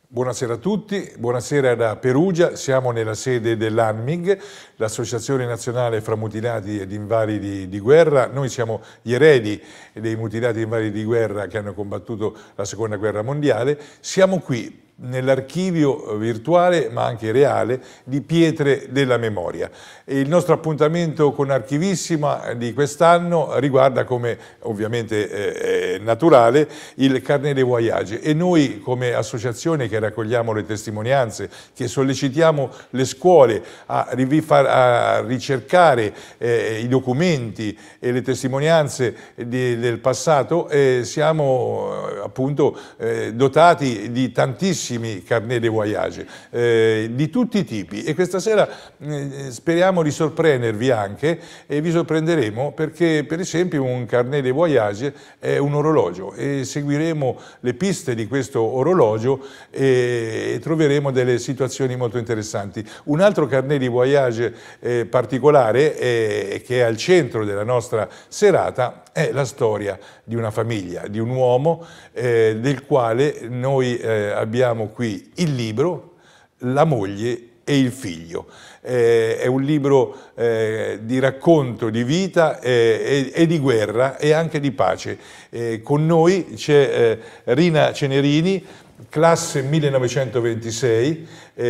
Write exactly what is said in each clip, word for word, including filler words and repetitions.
Buonasera a tutti, buonasera da Perugia, siamo nella sede dell'ANMIG, l'Associazione Nazionale fra Mutilati ed Invalidi di Guerra. Noi siamo gli eredi dei mutilati e invalidi di guerra che hanno combattuto la Seconda Guerra Mondiale. Siamo qui nell'archivio virtuale ma anche reale di Pietre della Memoria. E il nostro appuntamento con Archivissima di quest'anno riguarda, come ovviamente è naturale, il Carnet des Voyages, e noi come associazione che raccogliamo le testimonianze, che sollecitiamo le scuole a, a ricercare eh, i documenti e le testimonianze di, del passato, eh, siamo eh, appunto eh, dotati di tantissimi Carnet des Voyages eh, di tutti i tipi, e questa sera eh, speriamo di sorprendervi anche, e vi sorprenderemo perché per esempio un Carnet des Voyages è un orologio e seguiremo le piste di questo orologio e, e troveremo delle situazioni molto interessanti. Un altro Carnet des Voyages eh, particolare eh, che è al centro della nostra serata è la storia di una famiglia, di un uomo eh, del quale noi eh, abbiamo qui il libro, la moglie e il figlio. Eh, è un libro eh, di racconto di vita eh, e, e di guerra e anche di pace. Eh, con noi c'è eh, Rina Cenerini, classe millenovecentoventisei,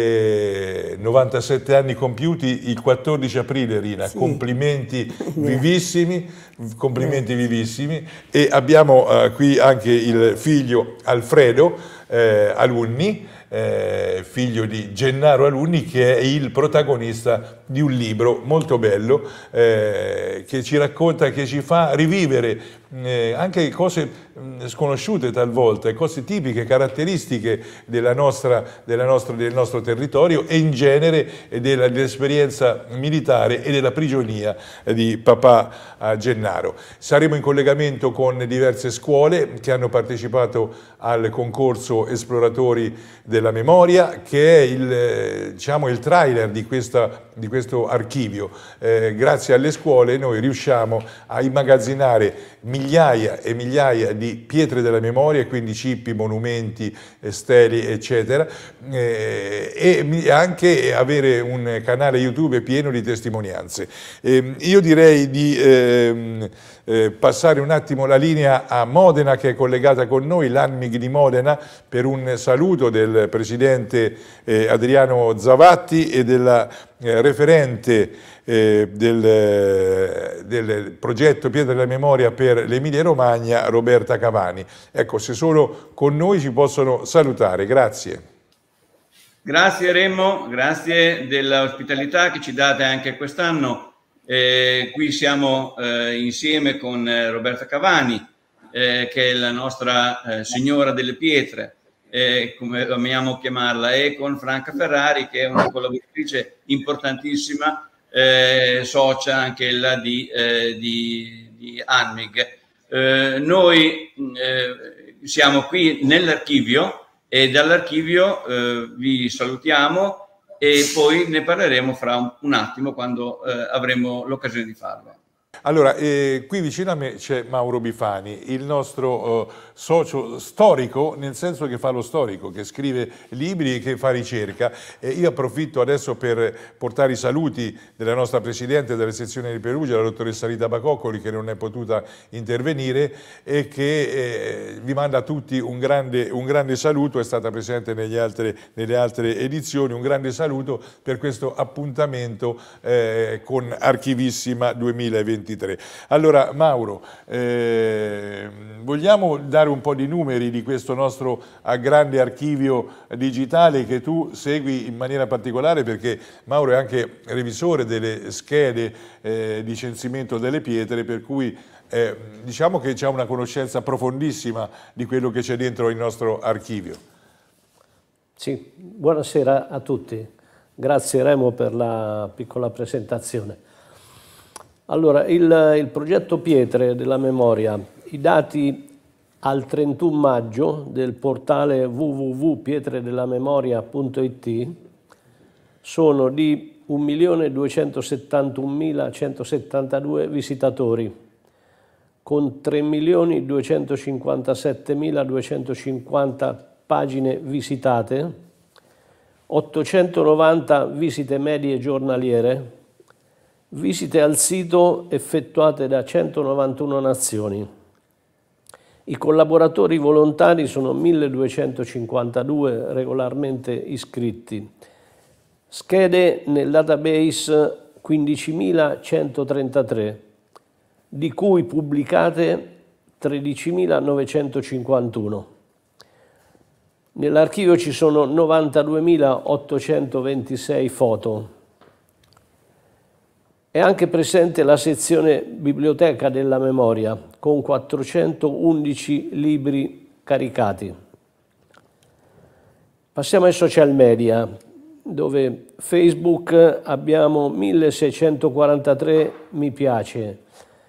eh, novantasette anni compiuti il quattordici aprile, Rina, sì. Complimenti vivissimi, complimenti vivissimi, e abbiamo eh, qui anche il figlio Alfredo eh, Alunni, eh, figlio di Gennaro Alunni, che è il protagonista di un libro molto bello eh, che ci racconta, che ci fa rivivere eh, anche cose sconosciute talvolta, cose tipiche, caratteristiche della nostra, della nostra, del nostro territorio e in genere dell'esperienza militare e della prigionia di papà Gennaro. Saremo in collegamento con diverse scuole che hanno partecipato al concorso Esploratori della Memoria, che è il, diciamo, il trailer di, questa, di questo archivio. Eh, grazie alle scuole noi riusciamo a immagazzinare migliaia e migliaia di pietre della memoria, quindi cippi, monumenti, stele, eccetera, eh, e anche avere un canale YouTube pieno di testimonianze. Eh, io direi di eh, eh, passare un attimo la linea a Modena, che è collegata con noi, l'ANMIG di Modena, per un saluto del presidente eh, Adriano Zavatti e della eh, referente eh, del, del progetto Pietre della Memoria per l'Emilia Romagna, Roberta Cavani. Ecco, se sono con noi ci possono salutare. Grazie. Grazie Remo, grazie dell'ospitalità che ci date anche quest'anno. Eh, qui siamo eh, insieme con eh, Roberta Cavani, eh, che è la nostra eh, signora delle pietre, eh, come amiamo chiamarla, e con Franca Ferrari, che è una collaboratrice importantissima, eh, socia anche ella di, eh, di, di ANMIG. Eh, noi eh, siamo qui nell'archivio e dall'archivio eh, vi salutiamo e poi ne parleremo fra un, un attimo quando eh, avremo l'occasione di farlo. Allora, eh, qui vicino a me c'è Mauro Bifani, il nostro eh, socio storico, nel senso che fa lo storico, che scrive libri e che fa ricerca. E io approfitto adesso per portare i saluti della nostra Presidente della sezione di Perugia, la dottoressa Rita Bacoccoli, che non è potuta intervenire e che eh, vi manda a tutti un grande, un grande saluto, è stata presente negli altre, nelle altre edizioni, un grande saluto per questo appuntamento eh, con Archivissima duemilaventitré. Allora Mauro, eh, vogliamo dare un po' di numeri di questo nostro grande archivio digitale che tu segui in maniera particolare, perché Mauro è anche revisore delle schede eh, di censimento delle pietre, per cui eh, diciamo che c'è una conoscenza profondissima di quello che c'è dentro il nostro archivio. Sì, buonasera a tutti, grazie Remo per la piccola presentazione. Allora, il, il progetto Pietre della Memoria, i dati al trentuno maggio del portale w w w punto pietredellamemoria punto i t sono di un milione duecentosettantunomilacentosettantadue visitatori, con tre milioni duecentocinquantasettemiladuecentocinquanta pagine visitate, ottocentonovanta visite medie giornaliere, visite al sito effettuate da centonovantuno nazioni. I collaboratori volontari sono milleduecentocinquantadue regolarmente iscritti. Schede nel database quindicimilacentotrentatré, di cui pubblicate tredicimilanovecentocinquantuno. Nell'archivio ci sono novantaduemilaottocentoventisei foto. È anche presente la sezione Biblioteca della Memoria, con quattrocentoundici libri caricati. Passiamo ai social media, dove Facebook abbiamo milleseicentoquarantatré mi piace,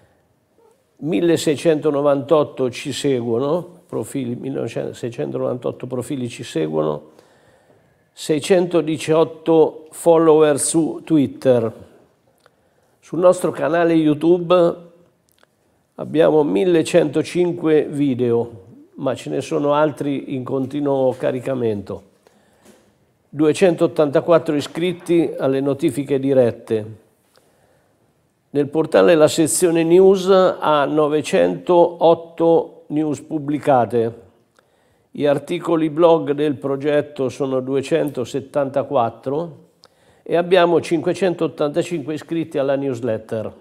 milleseicentonovantotto ci seguono, profili, milleseicentonovantotto profili ci seguono, seicentodiciotto follower su Twitter. Sul nostro canale YouTube abbiamo millecentocinque video, ma ce ne sono altri in continuo caricamento. duecentottantaquattro iscritti alle notifiche dirette. Nel portale la sezione news ha novecentootto news pubblicate. Gli articoli blog del progetto sono duecentosettantaquattro e abbiamo cinquecentottantacinque iscritti alla newsletter.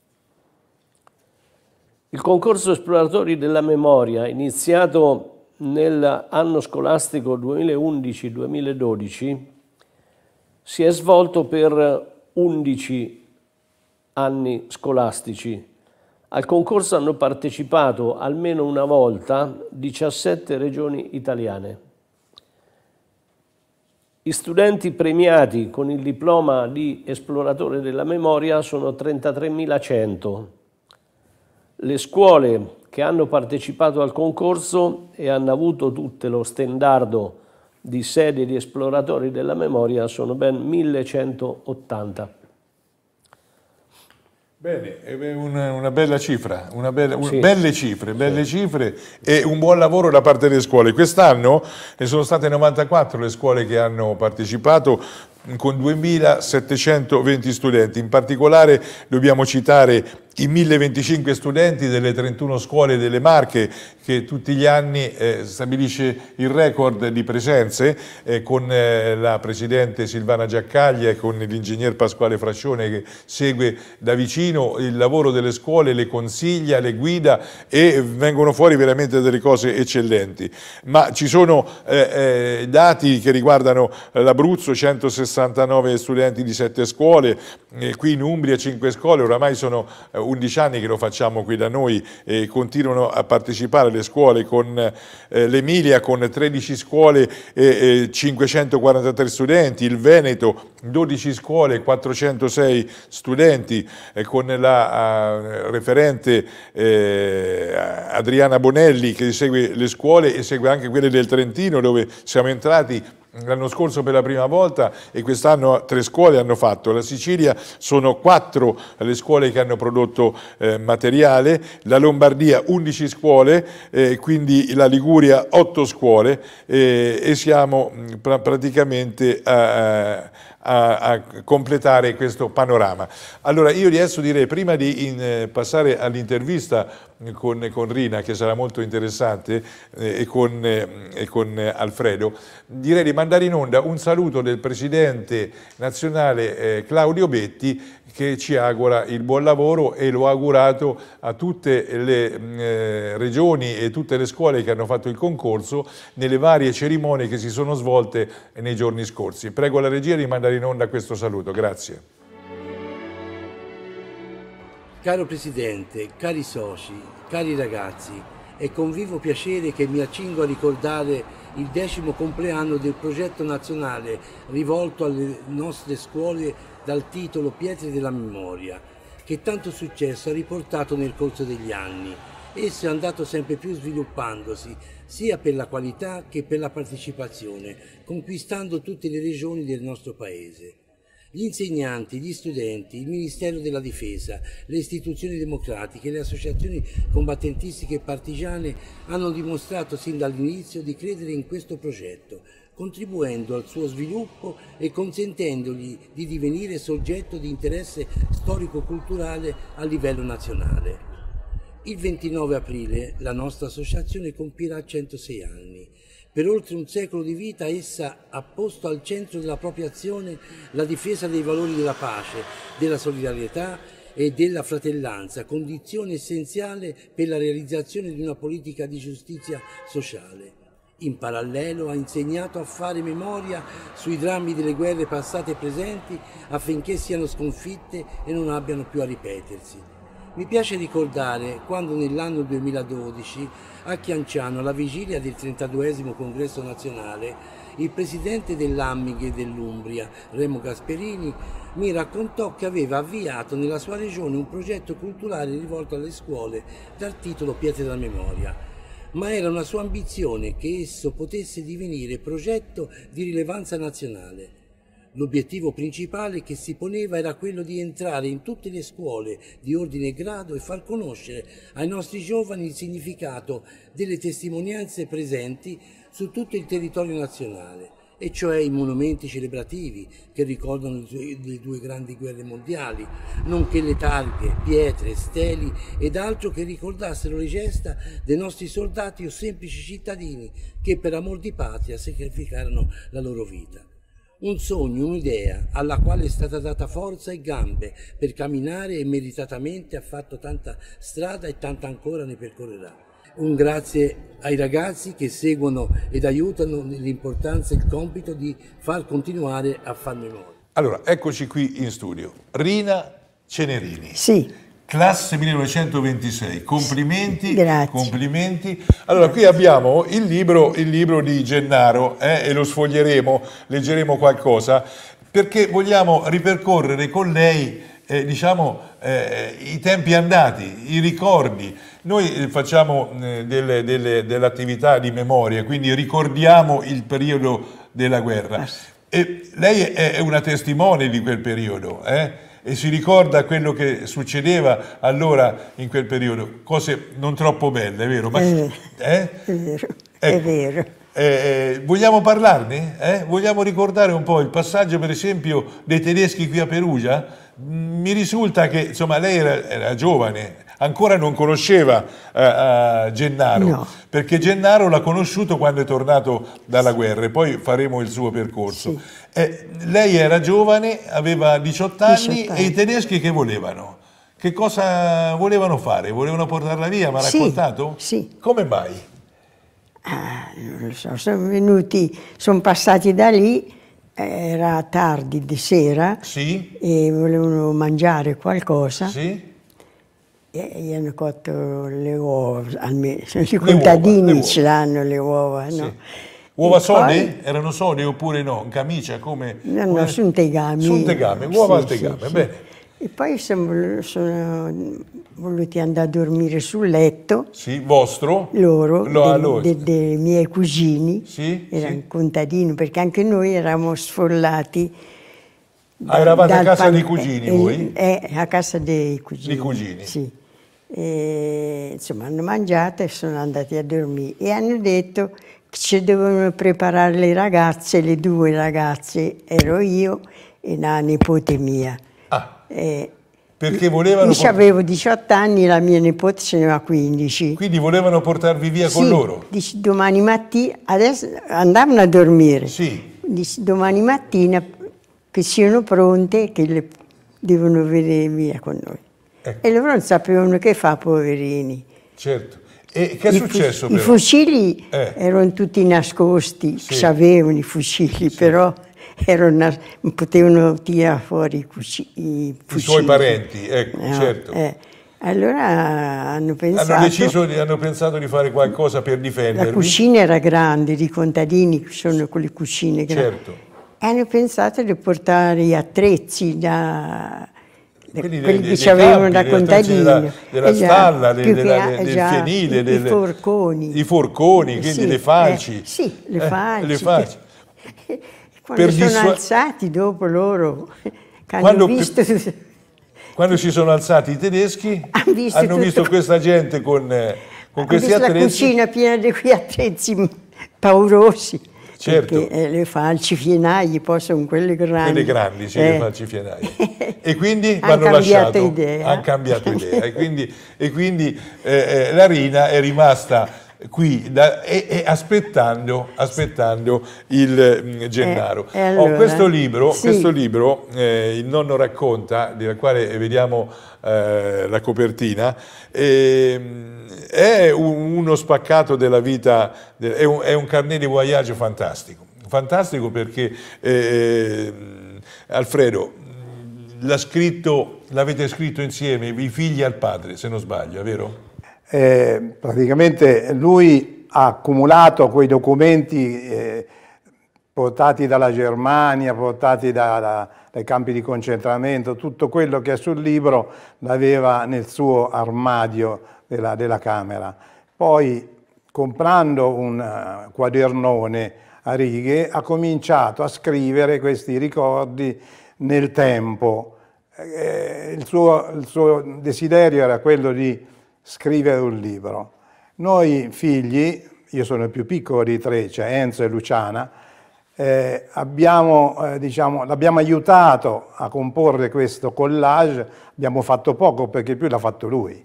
Il concorso esploratori della memoria, iniziato nell'anno scolastico duemilaundici duemiladodici, si è svolto per undici anni scolastici. Al concorso hanno partecipato almeno una volta diciassette regioni italiane. Gli studenti premiati con il diploma di esploratore della memoria sono trentatremilacento. Le scuole che hanno partecipato al concorso e hanno avuto tutte lo stendardo di sede di esploratori della memoria sono ben millecentottanta. Bene, è una, una bella cifra, una bella, un, sì. belle cifre, belle sì. cifre e un buon lavoro da parte delle scuole. Quest'anno ne sono state novantaquattro le scuole che hanno partecipato, con duemilasettecentoventi studenti. In particolare dobbiamo citare i milleventincinque studenti delle trentuno scuole delle Marche, che tutti gli anni eh, stabilisce il record di presenze, eh, con eh, la presidente Silvana Giaccaglia e con l'ingegner Pasquale Frascione, che segue da vicino il lavoro delle scuole, le consiglia, le guida, e vengono fuori veramente delle cose eccellenti. Ma ci sono eh, eh, dati che riguardano l'Abruzzo: centosessantanove studenti di sette scuole, eh, qui in Umbria cinque scuole. Oramai sono eh, undici anni che lo facciamo qui da noi e continuano a partecipare le scuole, con eh, l'Emilia con tredici scuole e eh, cinquecentoquarantatré studenti, il Veneto dodici scuole, quattrocentosei studenti, eh, con la uh, referente eh, Adriana Bonelli, che segue le scuole e segue anche quelle del Trentino, dove siamo entrati l'anno scorso per la prima volta e quest'anno tre scuole hanno fatto. La Sicilia sono quattro le scuole che hanno prodotto eh, materiale, la Lombardia undici scuole, eh, quindi la Liguria otto scuole, eh, e siamo pra praticamente a, a, a completare questo panorama. Allora io adesso direi, prima di in, eh, passare all'intervista con, con Rina, che sarà molto interessante, eh, e, con, eh, e con Alfredo, direi di mandare in onda un saluto del presidente nazionale eh, Claudio Betti, che ci augura il buon lavoro, e lo ha augurato a tutte le eh, regioni e tutte le scuole che hanno fatto il concorso nelle varie cerimonie che si sono svolte nei giorni scorsi. Prego la regia di mandare in onda questo saluto. Grazie. Caro Presidente, cari soci, cari ragazzi, è con vivo piacere che mi accingo a ricordare il decimo compleanno del progetto nazionale rivolto alle nostre scuole dal titolo Pietre della Memoria, che tanto successo ha riportato nel corso degli anni. Esso è andato sempre più sviluppandosi, sia per la qualità che per la partecipazione, conquistando tutte le regioni del nostro Paese. Gli insegnanti, gli studenti, il Ministero della Difesa, le istituzioni democratiche, le associazioni combattentistiche e partigiane hanno dimostrato sin dall'inizio di credere in questo progetto, contribuendo al suo sviluppo e consentendogli di divenire soggetto di interesse storico-culturale a livello nazionale. Il ventinove aprile la nostra associazione compirà centosei anni. Per oltre un secolo di vita essa ha posto al centro della propria azione la difesa dei valori della pace, della solidarietà e della fratellanza, condizione essenziale per la realizzazione di una politica di giustizia sociale. In parallelo ha insegnato a fare memoria sui drammi delle guerre passate e presenti affinché siano sconfitte e non abbiano più a ripetersi. Mi piace ricordare quando nell'anno duemiladodici a Chianciano, alla vigilia del trentaduesimo congresso nazionale, il presidente dell'Ammig dell'Umbria, Remo Gasperini, mi raccontò che aveva avviato nella sua regione un progetto culturale rivolto alle scuole dal titolo Pietre della Memoria. Ma era una sua ambizione che esso potesse divenire progetto di rilevanza nazionale. L'obiettivo principale che si poneva era quello di entrare in tutte le scuole di ordine e grado e far conoscere ai nostri giovani il significato delle testimonianze presenti su tutto il territorio nazionale, e cioè i monumenti celebrativi che ricordano le due grandi guerre mondiali, nonché le targhe, pietre, steli ed altro che ricordassero le gesta dei nostri soldati o semplici cittadini che per amor di patria sacrificarono la loro vita. Un sogno, un'idea alla quale è stata data forza e gambe per camminare e meritatamente ha fatto tanta strada e tanta ancora ne percorrerà. Un grazie ai ragazzi che seguono ed aiutano l'importanza e il compito di far continuare a far memoria. Allora, eccoci qui in studio. Rina Cenerini. Sì. Classe millenovecentoventisei, complimenti, Grazie. complimenti. Allora, qui abbiamo il libro, il libro di Gennaro eh, e lo sfoglieremo, leggeremo qualcosa, perché vogliamo ripercorrere con lei eh, diciamo, eh, i tempi andati, i ricordi. Noi facciamo eh, delle, delle, dell'attività di memoria, quindi ricordiamo il periodo della guerra. E lei è una testimone di quel periodo, eh? E si ricorda quello che succedeva allora in quel periodo, cose non troppo belle, vero? Ma, eh, eh? È vero, Ecco, è vero. Eh, vogliamo parlarne? Eh? Vogliamo ricordare un po' il passaggio, per esempio, dei tedeschi qui a Perugia? Mi risulta che insomma lei era, era giovane, ancora non conosceva uh, uh, Gennaro, no. Perché Gennaro l'ha conosciuto quando è tornato dalla guerra e poi faremo il suo percorso. Sì. Eh, lei era giovane, aveva diciotto anni, diciotto anni e i tedeschi che volevano? Che cosa volevano fare? Volevano portarla via? Mi ha sì, raccontato? Sì. Come mai? Ah, non lo so, sono venuti, sono passati da lì, era tardi di sera, Sì? E volevano mangiare qualcosa. Sì? E gli hanno cotto le uova, almeno i contadini uova, ce l'hanno le uova, sì. no? Uova E sode? poi, Erano sode oppure no? In camicia come? no, come... no, sul tegame. Sul tegame, uova sì, al tegame, sì, sì. bene. E poi sono, sono voluti andare a dormire sul letto. Sì, vostro? Loro, Lo, dei, dei, dei miei cugini, sì, erano sì. contadini, perché anche noi eravamo sfollati. Ah, eravate a casa pan, dei cugini eh, voi? Eh, a casa dei cugini. Di cugini. Sì. E, insomma, hanno mangiato e sono andati a dormire e hanno detto che ci dovevano preparare le ragazze, le due ragazze, ero io e la nipote mia. Ah, e, perché volevano... Io avevo diciotto anni, la mia nipote ce ne aveva quindici. Quindi volevano portarvi via sì, con loro? Dici, domani mattina, adesso andavano a dormire. Sì. Dici, domani mattina che siano pronte, che le devono venire via con noi. Ecco. E loro non sapevano che fa, poverini. Certo. E che è I successo fu- però? I fucili eh. erano tutti nascosti, Sì. sapevano i fucili, sì. Però erano nas- non potevano tirare fuori i, cuci- i fucili. I suoi parenti, ecco, no, certo. Eh. Allora hanno pensato... Hanno deciso, di, hanno pensato di fare qualcosa per difendervi? La cucina era grande, i contadini sono quelle cucine grandi. Certo. E hanno pensato di portare gli attrezzi da... Quindi quelli dei, che dei avevano campi, da contadini. Della, della eh già, stalla, de, più della, che, del già, fienile, i, delle, i forconi. I forconi, quindi sì, le falci. Eh, sì, le eh, falci. Le falci. Quando Per sono dissu- alzati dopo loro, che hanno Quando, visto... quando si sono alzati i tedeschi, hanno visto, hanno visto questa gente con, con questi visto attrezzi. La cucina piena di quei attrezzi paurosi. Certo. Perché eh, le falcifienai poi sono quelle grandi. Quelle grandi, sì, eh. le falcifienai. E quindi Han l'hanno lasciato. Idea. Hanno cambiato idea. E quindi, e quindi eh, la Rina è rimasta qui da, e, e aspettando, aspettando il mh, Gennaro. Eh, allora, oh, questo libro, sì. questo libro eh, Il nonno racconta, della quale vediamo eh, la copertina, eh, è un, uno spaccato della vita, è un, è un carnet di voyage fantastico, fantastico perché eh, Alfredo l'ha scritto, l'avete scritto insieme, i figli al padre, se non sbaglio, è vero? Eh, praticamente lui ha accumulato quei documenti eh, portati dalla Germania, portati da, da, dai campi di concentramento, tutto quello che è sul libro l'aveva nel suo armadio della, della camera. Poi, comprando un uh, quadernone a righe, ha cominciato a scrivere questi ricordi nel tempo. Eh, il, suo, il suo desiderio era quello di scrivere un libro. Noi figli, io sono il più piccolo dei tre, cioè Enzo e Luciana, eh, abbiamo, eh, diciamo, l'abbiamo aiutato a comporre questo collage, abbiamo fatto poco perché più l'ha fatto lui,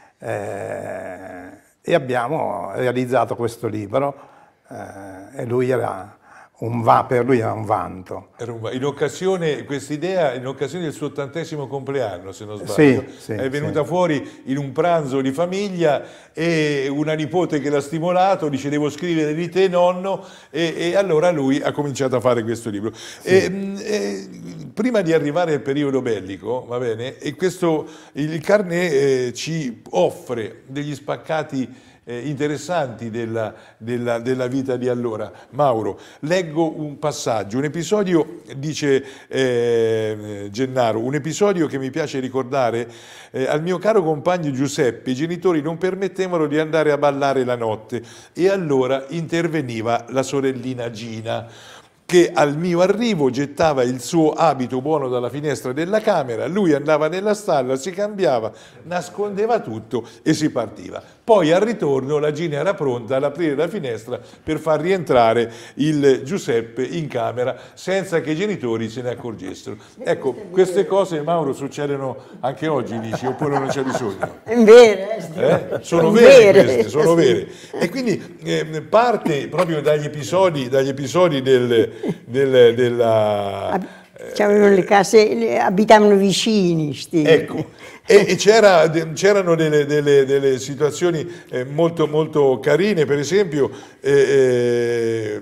eh, e abbiamo realizzato questo libro, eh, e lui era un va, per lui era un vanto. Era un, in occasione, quest'idea, in occasione del suo ottantesimo compleanno, se non sbaglio, sì, sì, è venuta sì. fuori in un pranzo di famiglia e una nipote che l'ha stimolato, dice devo scrivere di te nonno, e, e allora lui ha cominciato a fare questo libro. Sì. E, e, prima di arrivare al periodo bellico, va bene, e questo, il carnet eh, ci offre degli spaccati Eh, interessanti della, della, della vita di allora. Mauro, leggo un passaggio, un episodio, dice eh, Gennaro, un episodio che mi piace ricordare, eh, al mio caro compagno Giuseppe i genitori non permettevano di andare a ballare la notte e allora interveniva la sorellina Gina, che al mio arrivo gettava il suo abito buono dalla finestra della camera, lui andava nella stalla, si cambiava, nascondeva tutto e si partiva. Poi al ritorno la Gina era pronta ad aprire la finestra per far rientrare il Giuseppe in camera senza che i genitori se ne accorgessero. Ecco, queste cose, Mauro, succedono anche oggi, dici, oppure non c'è bisogno? È vero, eh? Sono vere queste, sono vere. E quindi eh, parte proprio dagli episodi, dagli episodi del, del, della... C'erano le case, abitavano vicini. Sti. Ecco, e c'erano delle, delle, delle situazioni eh, molto, molto carine, per esempio eh, eh,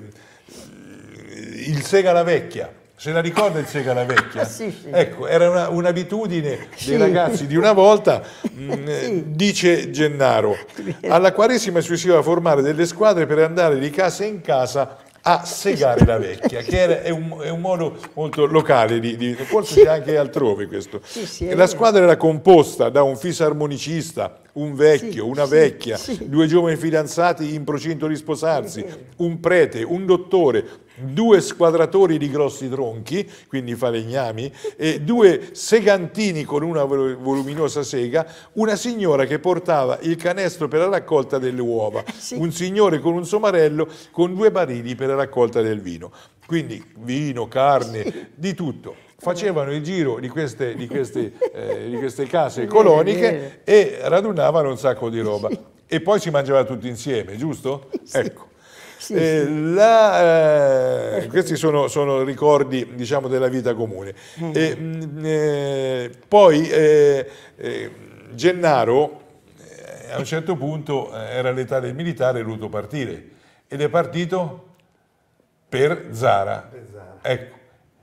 il Sega la Vecchia. Se la ricorda il Sega la Vecchia? Sì, sì. Ecco, era una, un'abitudine dei sì. ragazzi di una volta, mh, sì. dice Gennaro, alla Quaresima si usciva a formare delle squadre per andare di casa in casa a segare la vecchia, che è un, è un modo molto locale, di, di, forse c'è anche altrove questo. Sì, sì, la squadra era composta da un fisarmonicista, un vecchio, sì, una sì, vecchia, sì. due giovani fidanzati in procinto di sposarsi, un prete, un dottore, due squadratori di grossi tronchi, quindi falegnami, e due segantini con una voluminosa sega, una signora che portava il canestro per la raccolta delle uova, sì. un signore con un somarello con due barili per la raccolta del vino. Quindi vino, carne, sì. di tutto. Facevano il giro di queste, di queste, eh, di queste case coloniche e radunavano un sacco di roba. Sì. E poi si mangiava tutti insieme, giusto? Sì. Ecco. Sì, eh, sì. La, eh, questi sono, sono ricordi, diciamo, della vita comune. Mm. E, mh, eh, poi eh, eh, Gennaro eh, a un certo punto eh, era all'età del militare, è voluto partire ed è partito per Zara. Per Zara. Ecco.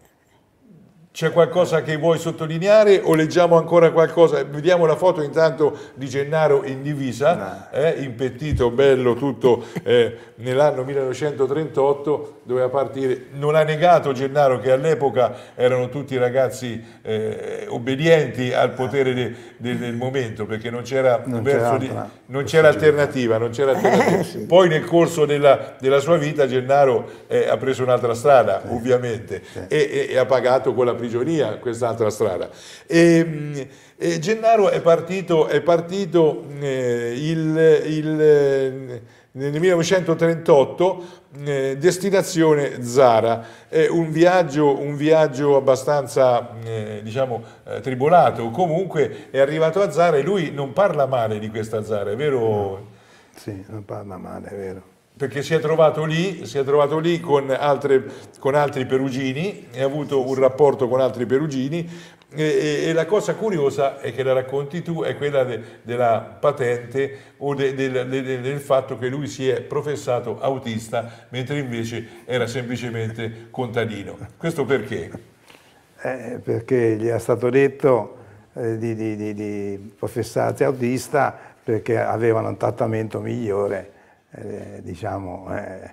C'è qualcosa che vuoi sottolineare o leggiamo ancora qualcosa? Vediamo la foto intanto di Gennaro in divisa, eh, impettito, bello, tutto eh, nell'anno millenovecentotrentotto, doveva partire. Non ha negato Gennaro che all'epoca erano tutti ragazzi eh, obbedienti al potere de, de, del momento, perché non c'era alternativa, non c'era alternativa. Sì. Poi nel corso della, della sua vita Gennaro eh, ha preso un'altra strada, sì. ovviamente, sì. E, e, e ha pagato con la prigionia, quest'altra strada. E, e Gennaro è partito, è partito eh, il, il, nel millenovecentotrentotto, eh, destinazione Zara. È un viaggio, un viaggio abbastanza eh, diciamo eh, tribolato, comunque è arrivato a Zara e lui non parla male di questa Zara, è vero? No. Sì, non parla male, è vero. Perché si è trovato lì, si è trovato lì con, altre, con altri perugini, ha avuto un rapporto con altri perugini e, e, e la cosa curiosa è che la racconti tu, è quella de, della patente o de, de, de, de, del fatto che lui si è professato autista mentre invece era semplicemente contadino. Questo perché? Eh, perché gli è stato detto eh, di, di, di, di professarsi autista perché avevano un trattamento migliore. Eh, diciamo eh,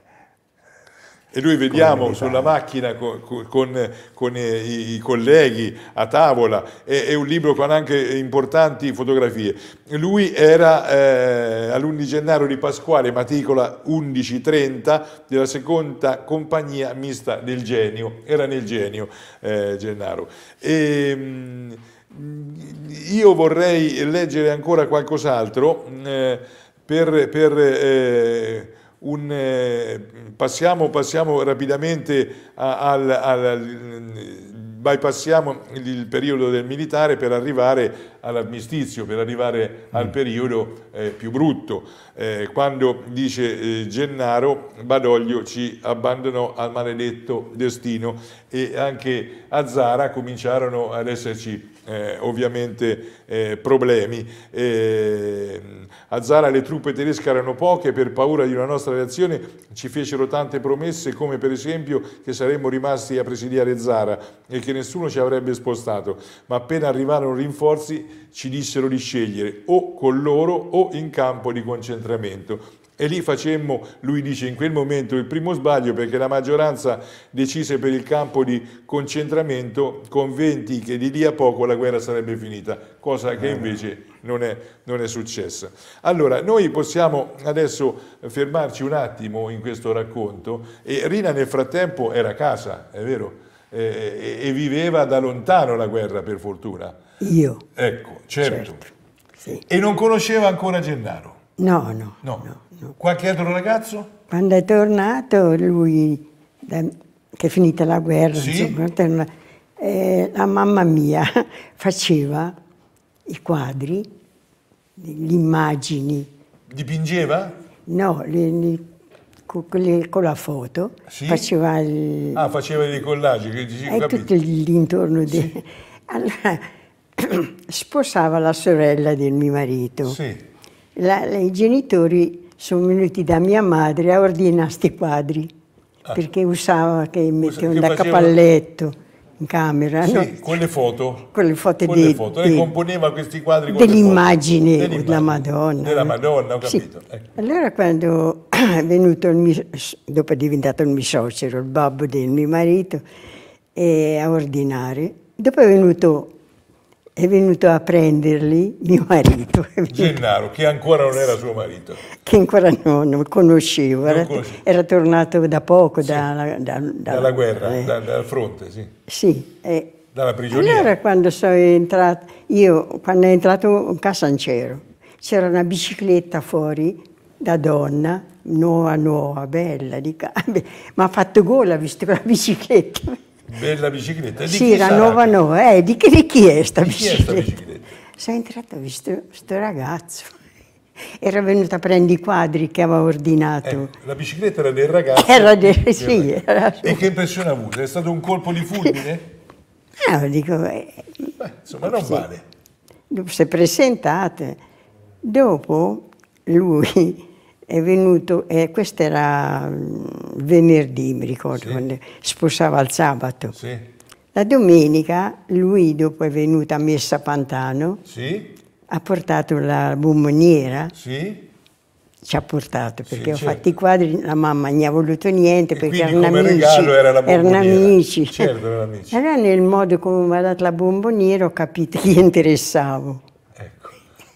e lui vediamo sulla macchina con, con, con i, i colleghi a tavola, è, è un libro con anche importanti fotografie. Lui era eh, all'undici Gennaro di Pasquale, matricola undici trenta della seconda compagnia mista del Genio, era nel Genio eh, Gennaro. E, mh, io vorrei leggere ancora qualcos'altro eh, Per, per eh, un, eh, passiamo, passiamo rapidamente al, al, bypassiamo il periodo del militare per arrivare all'armistizio, per arrivare al periodo eh, più brutto, eh, quando dice eh, Gennaro, Badoglio ci abbandonò al maledetto destino, e anche a Zara cominciarono ad esserci Eh, ovviamente eh, problemi. Eh, a Zara le truppe tedesche erano poche, per paura di una nostra reazione ci fecero tante promesse, come per esempio che saremmo rimasti a presidiare Zara e che nessuno ci avrebbe spostato, ma appena arrivarono rinforzi ci dissero di scegliere o con loro o in campo di concentramento. E lì facemmo, lui dice, in quel momento il primo sbaglio, perché la maggioranza decise per il campo di concentramento, convinti che di lì a poco la guerra sarebbe finita, cosa che invece non è, non è successa. Allora, noi possiamo adesso fermarci un attimo in questo racconto, e Rina nel frattempo era a casa, è vero? E, e viveva da lontano la guerra, per fortuna. Io? Ecco, certo. certo sì. E non conosceva ancora Gennaro? No, no. No. no. No. Qualche altro ragazzo? Quando è tornato lui, da, che è finita la guerra, sì? insomma, torna, eh, la mamma mia faceva i quadri, le immagini. Dipingeva? No, le, le, con, le, con la foto. Sì? Faceva il, ah, faceva dei collage, che dici, e tutto l'intorno di... Sì. Allora, sposava la sorella del mio marito. Sì. La, I genitori sono venuti da mia madre a ordinare sti quadri, ah. perché usava che mettevano da faceva... capalletto in camera. Sì, no? con le foto. Con le foto. Con dei, le foto. Lei dei, componeva questi quadri con dell'immagine dell della Madonna. Della Madonna, ho capito. Sì. Ecco. Allora quando è venuto, il mio, dopo è diventato il mio suocero, il babbo del mio marito, e a ordinare, dopo è venuto... È venuto a prenderli mio marito. Gennaro, che ancora non era suo marito. Che ancora no, non conoscevo. Non era, conoscevo. Era tornato da poco, sì. da, da, da, dalla guerra, eh. da, dal fronte, sì. Sì. Eh. Dalla prigionia. Allora quando sono entrato, io quando è entrato un Casancero, c'era una bicicletta fuori da donna, nuova nuova, bella, di mi ha fatto gola visto quella bicicletta. Bella bicicletta. Di sì, era nuova nuova. Eh, di, che, di chi è sta di bicicletta? Chi è sta bicicletta? Sono entrata, ho visto questo ragazzo. Era venuto a prendere i quadri che aveva ordinato. Eh, la bicicletta era del ragazzo? Era del, sì. Era... E che impressione ha avuto? È stato un colpo di fulmine? Ah, dico... Eh, Beh, insomma, non sì. Male. Dopo si è presentato. Dopo lui... È venuto, eh, questo era venerdì, mi ricordo, sì. Quando sposava il sabato. Sì. La domenica lui, dopo è venuto a Messa Pantano, sì. Ha portato la bomboniera, sì. Ci ha portato, perché sì, ho certo. fatto i quadri, la mamma non gli ha voluto niente, e perché erano erano amici. Regalo era la erano amici. Certo, erano amici. Allora nel modo come mi ha dato la bomboniera ho capito chi interessavo. Ecco.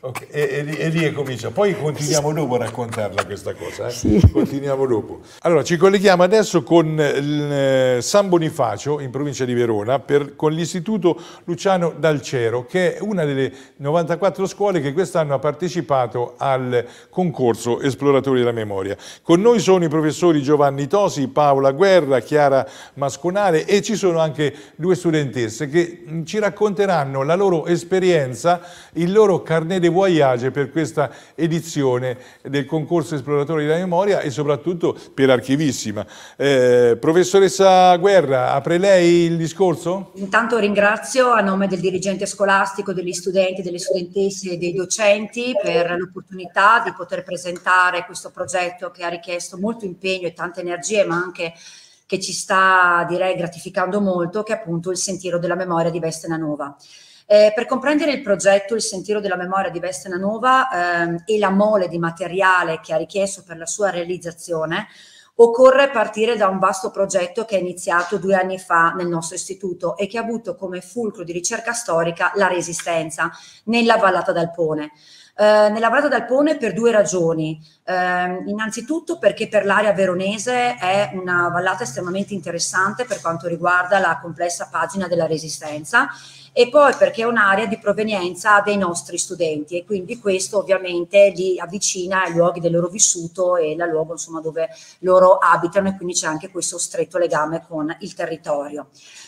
Okay. E, e, e lì comincia, poi continuiamo dopo a raccontarla questa cosa, eh? Sì. Continuiamo dopo. Allora ci colleghiamo adesso con il, eh, San Bonifacio in provincia di Verona per, con l'istituto Luciano Dalcero, che è una delle novantaquattro scuole che quest'anno ha partecipato al concorso Esploratori della Memoria. Con noi sono i professori Giovanni Tosi, Paola Guerra, Chiara Masconale e ci sono anche due studentesse che ci racconteranno la loro esperienza, il loro carnet de voyage per questa edizione del concorso Esploratori della Memoria e soprattutto per Archivissima. Eh, professoressa Guerra, apre lei il discorso? Intanto ringrazio a nome del dirigente scolastico, degli studenti, delle studentesse e dei docenti per l'opportunità di poter presentare questo progetto che ha richiesto molto impegno e tante energie, ma anche che ci sta, direi, gratificando molto, che è appunto il Sentiero della Memoria di Vestenanova. Eh, per comprendere il progetto Il Sentiero della Memoria di Vestenanova eh, e la mole di materiale che ha richiesto per la sua realizzazione, occorre partire da un vasto progetto che è iniziato due anni fa nel nostro istituto e che ha avuto come fulcro di ricerca storica la Resistenza nella Vallata d'Alpone. Eh, nella Vallata d'Alpone per due ragioni. Eh, innanzitutto perché per l'area veronese è una vallata estremamente interessante per quanto riguarda la complessa pagina della Resistenza, e poi perché è un'area di provenienza dei nostri studenti e quindi questo ovviamente li avvicina ai luoghi del loro vissuto e al luogo, insomma, dove loro abitano, e quindi c'è anche questo stretto legame con il territorio.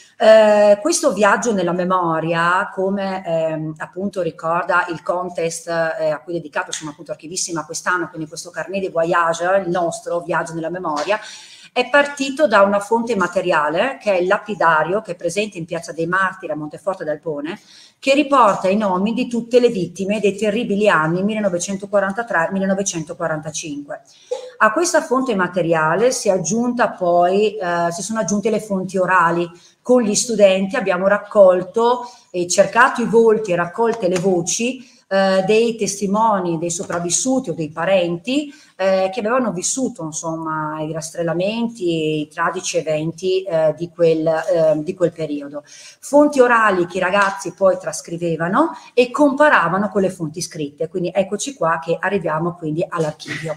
Eh, questo viaggio nella memoria, come ehm, appunto ricorda il contest eh, a cui è dedicato, insomma, appunto Archivissima quest'anno, quindi questo carnet de voyage, il nostro viaggio nella memoria, è partito da una fonte materiale che è il lapidario che è presente in Piazza dei Martiri a Monteforte d'Alpone, che riporta i nomi di tutte le vittime dei terribili anni millenovecentoquarantatré millenovecentoquarantacinque. A questa fonte materiale si è aggiunta poi, eh, si sono aggiunte le fonti orali. Con gli studenti abbiamo raccolto e cercato i volti e raccolte le voci eh, dei testimoni, dei sopravvissuti o dei parenti eh, che avevano vissuto, insomma, i rastrellamenti e i tragici eventi eh, di, quel, eh, di quel periodo. Fonti orali che i ragazzi poi trascrivevano e comparavano con le fonti scritte. Quindi eccoci qua che arriviamo quindi all'archivio.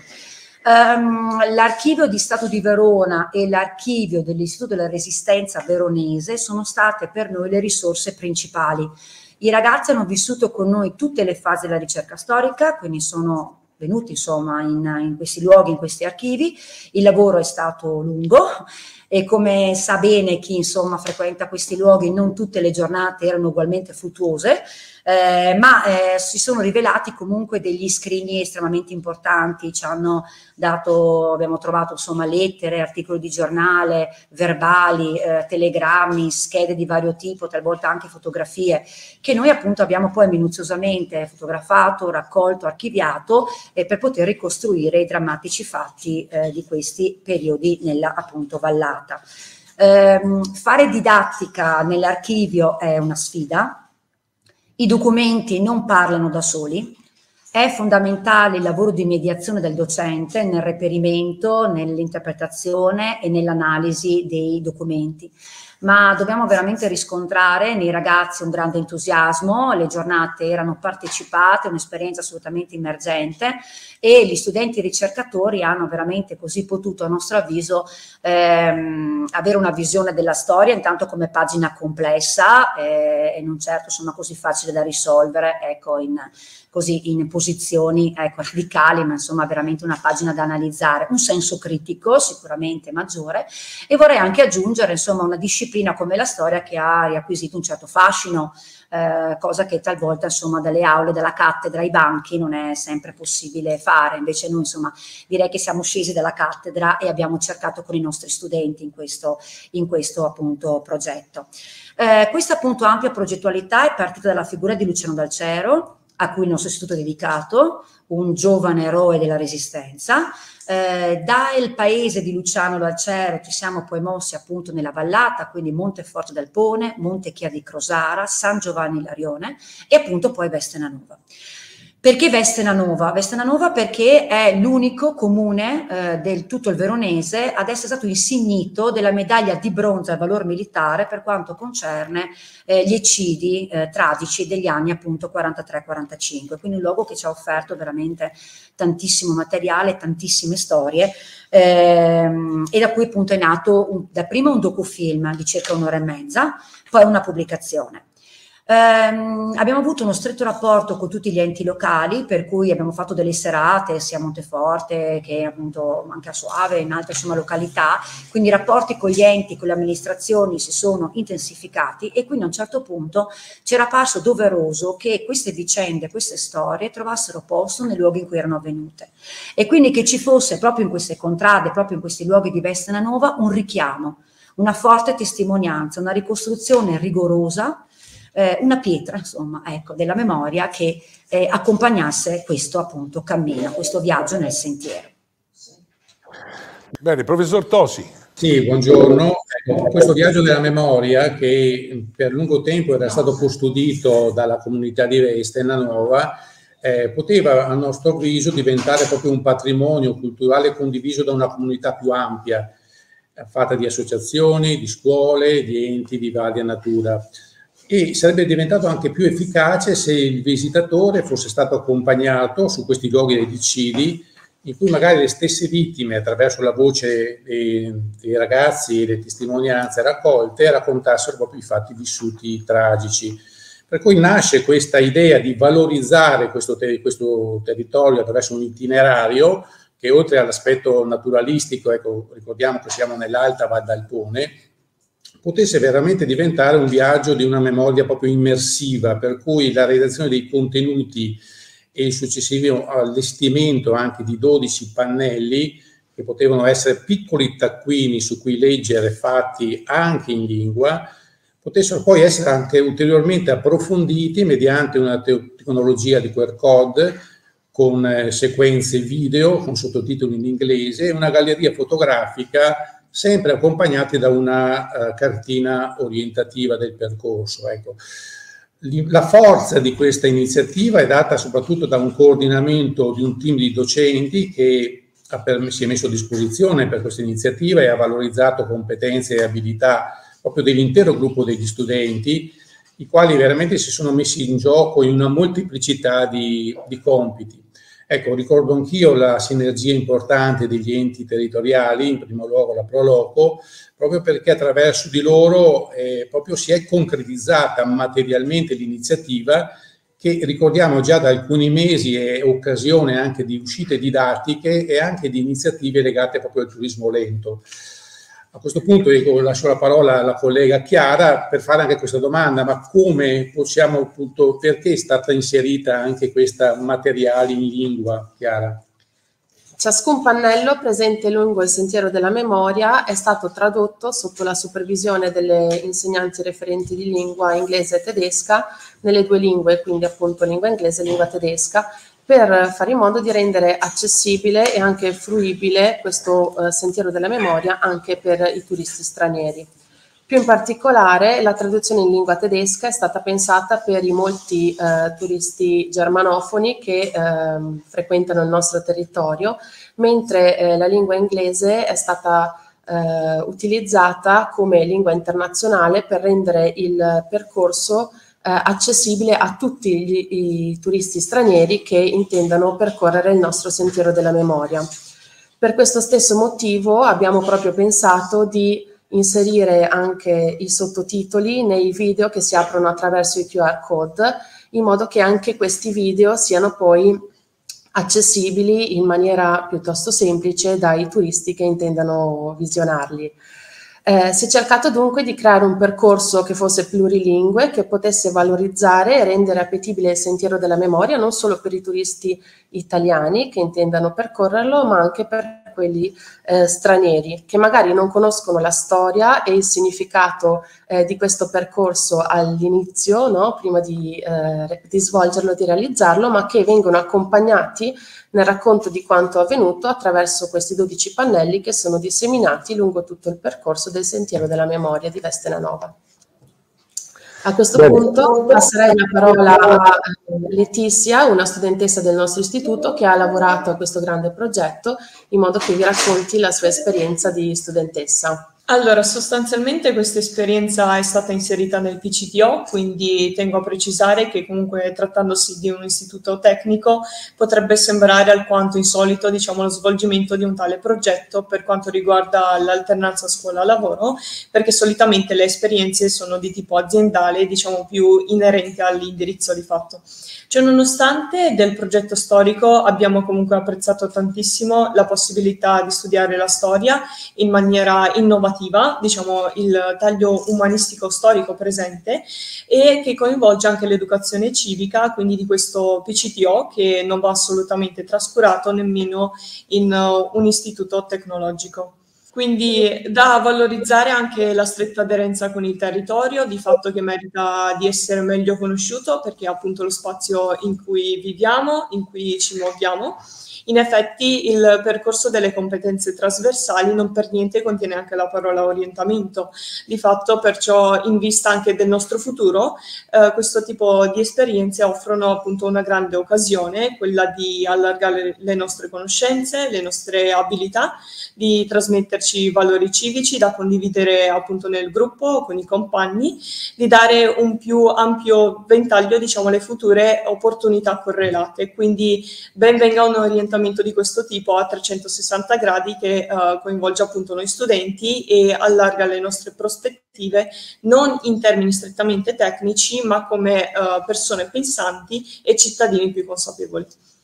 Um, l'archivio di Stato di Verona e l'archivio dell'Istituto della Resistenza veronese sono state per noi le risorse principali. I ragazzi hanno vissuto con noi tutte le fasi della ricerca storica, quindi sono venuti, insomma, in, in questi luoghi, in questi archivi. Il lavoro è stato lungo e, come sa bene chi, insomma, frequenta questi luoghi, non tutte le giornate erano ugualmente fruttuose. Eh, ma eh, si sono rivelati comunque degli scrigni estremamente importanti. Ci hanno dato, abbiamo trovato, insomma, lettere, articoli di giornale, verbali, eh, telegrammi, schede di vario tipo, talvolta anche fotografie, che noi appunto abbiamo poi minuziosamente fotografato, raccolto, archiviato eh, per poter ricostruire i drammatici fatti eh, di questi periodi nella, appunto, vallata. Eh, fare didattica nell'archivio è una sfida. I documenti non parlano da soli, è fondamentale il lavoro di mediazione del docente nel reperimento, nell'interpretazione e nell'analisi dei documenti, ma dobbiamo veramente riscontrare nei ragazzi un grande entusiasmo. Le giornate erano partecipate, un'esperienza assolutamente immergente, e gli studenti ricercatori hanno veramente così potuto, a nostro avviso, ehm, avere una visione della storia intanto come pagina complessa eh, e non certo, insomma, così facile da risolvere, ecco, in, così in posizioni, ecco, radicali, ma insomma veramente una pagina da analizzare, un senso critico sicuramente maggiore, e vorrei anche aggiungere, insomma, una disciplina come la storia che ha riacquisito un certo fascino, eh, cosa che talvolta, insomma, dalle aule, dalla cattedra, ai banchi non è sempre possibile fare. Invece noi, insomma, direi che siamo scesi dalla cattedra e abbiamo cercato con i nostri studenti in questo, in questo appunto progetto. Eh, questa appunto ampia progettualità è partita dalla figura di Luciano Dalcero, a cui il nostro istituto è dedicato, un giovane eroe della Resistenza. Eh, dal paese di Luciano Dalcero ci siamo poi mossi appunto nella vallata, quindi Monteforte d'Alpone, Monte Chia di Crosara, San Giovanni Larione e appunto poi Vestenanova. Perché Vestena Nova? Vestena Nova perché è l'unico comune eh, del tutto il veronese ad essere stato insignito della medaglia di bronzo al valor militare per quanto concerne eh, gli eccidi eh, tragici degli anni appunto quarantatré quarantacinque. Quindi un luogo che ci ha offerto veramente tantissimo materiale, tantissime storie ehm, e da cui appunto è nato un, dapprima un docufilm di circa un'ora e mezza, poi una pubblicazione. Um, abbiamo avuto uno stretto rapporto con tutti gli enti locali, per cui abbiamo fatto delle serate sia a Monteforte che appunto anche a Soave, in altre insomma, località, quindi i rapporti con gli enti, con le amministrazioni si sono intensificati e quindi a un certo punto c'era parso doveroso che queste vicende, queste storie trovassero posto nei luoghi in cui erano avvenute e quindi che ci fosse proprio in queste contrade, proprio in questi luoghi di Vestena Nova un richiamo, una forte testimonianza, una ricostruzione rigorosa, Eh, una pietra, insomma, ecco, della memoria che eh, accompagnasse questo appunto cammino, questo viaggio nel sentiero. Bene, professor Tosi. Sì, buongiorno. Ecco, questo viaggio della memoria che per lungo tempo era stato custodito dalla comunità di Vestena Nova eh, poteva a nostro avviso diventare proprio un patrimonio culturale condiviso da una comunità più ampia, fatta di associazioni, di scuole, di enti di varia natura. E sarebbe diventato anche più efficace se il visitatore fosse stato accompagnato su questi luoghi dei eccidi, in cui magari le stesse vittime, attraverso la voce dei, dei ragazzi e le testimonianze raccolte, raccontassero proprio i fatti vissuti tragici. Per cui nasce questa idea di valorizzare questo, ter questo territorio attraverso un itinerario che, oltre all'aspetto naturalistico, ecco, ricordiamo che siamo nell'Alta Val d'Alpone, potesse veramente diventare un viaggio di una memoria proprio immersiva, per cui la redazione dei contenuti e il successivo allestimento anche di dodici pannelli, che potevano essere piccoli taccuini su cui leggere fatti anche in lingua, potessero poi essere anche ulteriormente approfonditi mediante una tecnologia di Q R code, con eh, sequenze video, con sottotitoli in inglese e una galleria fotografica sempre accompagnati da una uh, cartina orientativa del percorso. Ecco. La forza di questa iniziativa è data soprattutto da un coordinamento di un team di docenti che ha si è messo a disposizione per questa iniziativa e ha valorizzato competenze e abilità proprio dell'intero gruppo degli studenti, i quali veramente si sono messi in gioco in una molteplicità di, di compiti. Ecco, ricordo anch'io la sinergia importante degli enti territoriali, in primo luogo la Proloco, proprio perché attraverso di loro eh, proprio si è concretizzata materialmente l'iniziativa che, ricordiamo, già da alcuni mesi è occasione anche di uscite didattiche e anche di iniziative legate proprio al turismo lento. A questo punto ecco, lascio la parola alla collega Chiara per fare anche questa domanda, ma come possiamo appunto, perché è stata inserita anche questa materiale in lingua, Chiara? Ciascun pannello presente lungo il sentiero della memoria è stato tradotto sotto la supervisione delle insegnanti referenti di lingua inglese e tedesca nelle due lingue, quindi appunto lingua inglese e lingua tedesca, per fare in modo di rendere accessibile e anche fruibile questo eh, sentiero della memoria anche per i turisti stranieri. Più in particolare la traduzione in lingua tedesca è stata pensata per i molti eh, turisti germanofoni che eh, frequentano il nostro territorio, mentre eh, la lingua inglese è stata eh, utilizzata come lingua internazionale per rendere il percorso eh, accessibile a tutti gli, i turisti stranieri che intendano percorrere il nostro sentiero della memoria. Per questo stesso motivo abbiamo proprio pensato di inserire anche i sottotitoli nei video che si aprono attraverso i Q R code, in modo che anche questi video siano poi accessibili in maniera piuttosto semplice dai turisti che intendano visionarli. Eh, si è cercato dunque di creare un percorso che fosse plurilingue, che potesse valorizzare e rendere appetibile il sentiero della memoria non solo per i turisti italiani che intendano percorrerlo, ma anche per quelli eh, stranieri che magari non conoscono la storia e il significato eh, di questo percorso all'inizio, no? prima di, eh, di svolgerlo, di realizzarlo, ma che vengono accompagnati nel racconto di quanto avvenuto attraverso questi dodici pannelli che sono disseminati lungo tutto il percorso del sentiero della memoria di Vestena Nova. A questo Bene. punto passerei la parola a Letizia, una studentessa del nostro istituto che ha lavorato a questo grande progetto, in modo che vi racconti la sua esperienza di studentessa. Allora, sostanzialmente questa esperienza è stata inserita nel P C T O, quindi tengo a precisare che comunque trattandosi di un istituto tecnico potrebbe sembrare alquanto insolito, diciamo, lo svolgimento di un tale progetto per quanto riguarda l'alternanza scuola-lavoro, perché solitamente le esperienze sono di tipo aziendale, diciamo più inerente all'indirizzo di fatto. Cioè, nonostante del progetto storico abbiamo comunque apprezzato tantissimo la possibilità di studiare la storia in maniera innovativa, diciamo il taglio umanistico storico presente, e che coinvolge anche l'educazione civica, quindi di questo P C T O che non va assolutamente trascurato nemmeno in uh, un istituto tecnologico. Quindi da valorizzare anche la stretta aderenza con il territorio, di fatto che merita di essere meglio conosciuto perché è appunto lo spazio in cui viviamo, in cui ci muoviamo. In effetti il percorso delle competenze trasversali non per niente contiene anche la parola orientamento. Di fatto, perciò, in vista anche del nostro futuro, eh, questo tipo di esperienze offrono appunto una grande occasione, quella di allargare le nostre conoscenze, le nostre abilità, di trasmetterci valori civici da condividere appunto nel gruppo con i compagni, di dare un più ampio ventaglio, diciamo, alle future opportunità correlate. Quindi ben venga un orientamento di questo tipo a trecentosessanta gradi che uh, coinvolge appunto noi studenti e allarga le nostre prospettive non in termini strettamente tecnici ma come uh, persone pensanti e cittadini più consapevoli.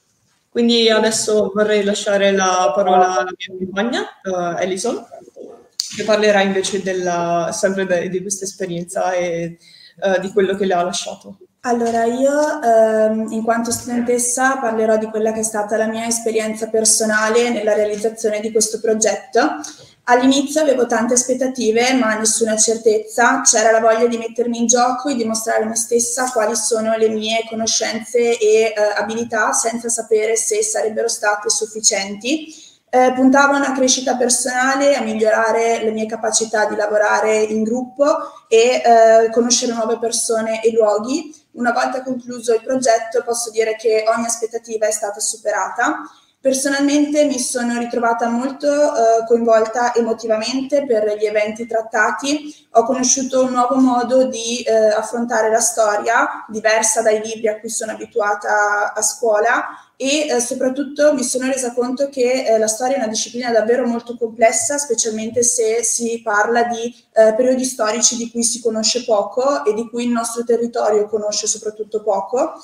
Quindi adesso vorrei lasciare la parola alla mia compagna uh, Alison, che parlerà invece della, sempre de, di questa esperienza e uh, di quello che le ha lasciato. Allora, io ehm, in quanto studentessa parlerò di quella che è stata la mia esperienza personale nella realizzazione di questo progetto. All'inizio avevo tante aspettative ma nessuna certezza, c'era la voglia di mettermi in gioco e dimostrare a me stessa quali sono le mie conoscenze e eh, abilità senza sapere se sarebbero state sufficienti. Eh, puntavo a una crescita personale, a migliorare le mie capacità di lavorare in gruppo e eh, conoscere nuove persone e luoghi. Una volta concluso il progetto posso dire che ogni aspettativa è stata superata. Personalmente mi sono ritrovata molto eh, coinvolta emotivamente per gli eventi trattati, ho conosciuto un nuovo modo di eh, affrontare la storia, diversa dai libri a cui sono abituata a scuola e eh, soprattutto mi sono resa conto che eh, la storia è una disciplina davvero molto complessa, specialmente se si parla di eh, periodi storici di cui si conosce poco e di cui il nostro territorio conosce soprattutto poco.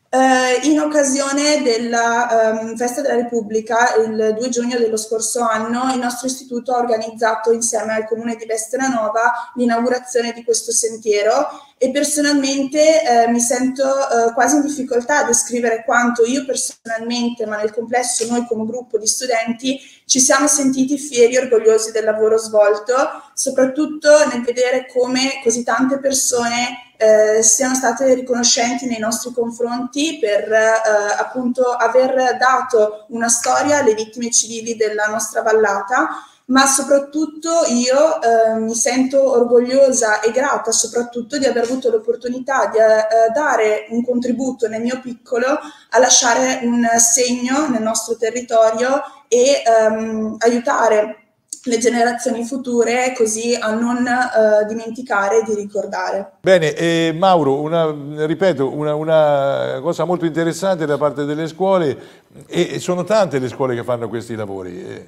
Uh, in occasione della um, Festa della Repubblica, il due giugno dello scorso anno, il nostro istituto ha organizzato insieme al Comune di Vestanova l'inaugurazione di questo sentiero e personalmente eh, mi sento eh, quasi in difficoltà a descrivere quanto io personalmente, ma nel complesso noi come gruppo di studenti, ci siamo sentiti fieri e orgogliosi del lavoro svolto, soprattutto nel vedere come così tante persone Eh, siano state riconoscenti nei nostri confronti per eh, appunto aver dato una storia alle vittime civili della nostra vallata, ma soprattutto io eh, mi sento orgogliosa e grata soprattutto di aver avuto l'opportunità di eh, dare un contributo nel mio piccolo a lasciare un segno nel nostro territorio e ehm, aiutare le generazioni future così a non uh, dimenticare di ricordare. Bene, eh, Mauro, una, ripeto, una, una cosa molto interessante da parte delle scuole e, e sono tante le scuole che fanno questi lavori. Eh.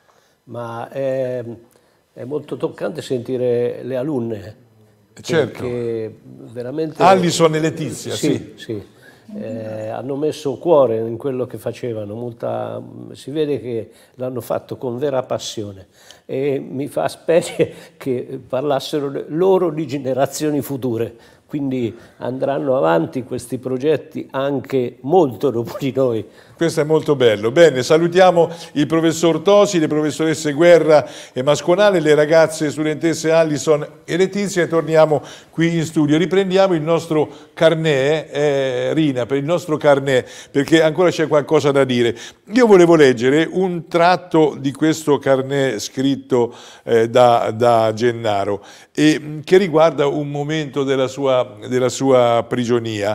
Ma è, è molto toccante sentire le alunne. Certo. Veramente, Alison e Letizia, sì. sì. sì. Eh, hanno messo cuore in quello che facevano, molta, si vede che l'hanno fatto con vera passione e mi fa specie che parlassero loro di generazioni future, quindi andranno avanti questi progetti anche molto dopo di noi. Questo è molto bello. Bene, salutiamo il professor Tosi, le professoresse Guerra e Masconale, le ragazze studentesse Alison e Letizia e torniamo qui in studio. Riprendiamo il nostro carnet, eh, Rina, per il nostro carnet, perché ancora c'è qualcosa da dire. Io volevo leggere un tratto di questo carnet scritto eh, da, da Gennaro e che riguarda un momento della sua sua, della sua prigionia.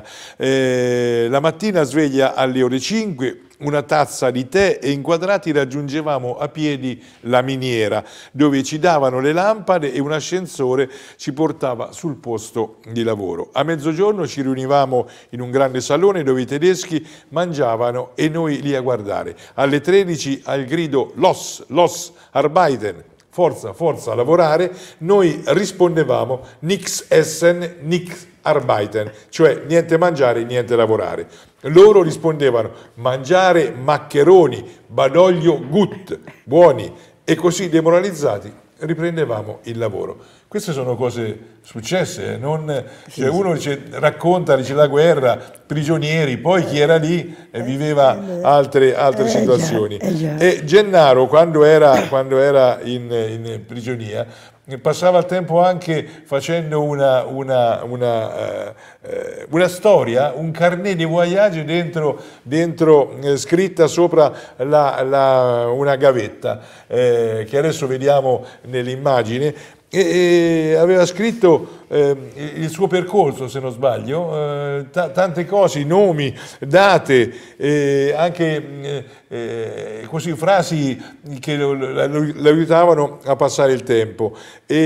Eh, la mattina sveglia alle ore cinque, una tazza di tè e inquadrati raggiungevamo a piedi la miniera, dove ci davano le lampade e un ascensore ci portava sul posto di lavoro. A mezzogiorno ci riunivamo in un grande salone dove i tedeschi mangiavano e noi lì a guardare. Alle tredici al grido Los, Los, Arbeiten, forza, forza a lavorare, noi rispondevamo Nix essen, nix arbeiten, cioè niente mangiare, niente lavorare. Loro rispondevano mangiare maccheroni, badoglio gut, buoni, e così demoralizzati riprendevamo il lavoro. Queste sono cose successe, non, cioè uno dice, racconta, dice la guerra, prigionieri, poi chi era lì e viveva altre, altre situazioni. E Gennaro, quando era, quando era in, in prigionia, passava il tempo anche facendo una, una, una, eh, una storia, un carnet di voyage dentro, dentro eh, scritta sopra la, la, una gavetta, eh, che adesso vediamo nell'immagine. E, e aveva scritto eh, il suo percorso, se non sbaglio, eh, tante cose, nomi, date, eh, anche eh, così frasi che lo, lo, lo aiutavano a passare il tempo.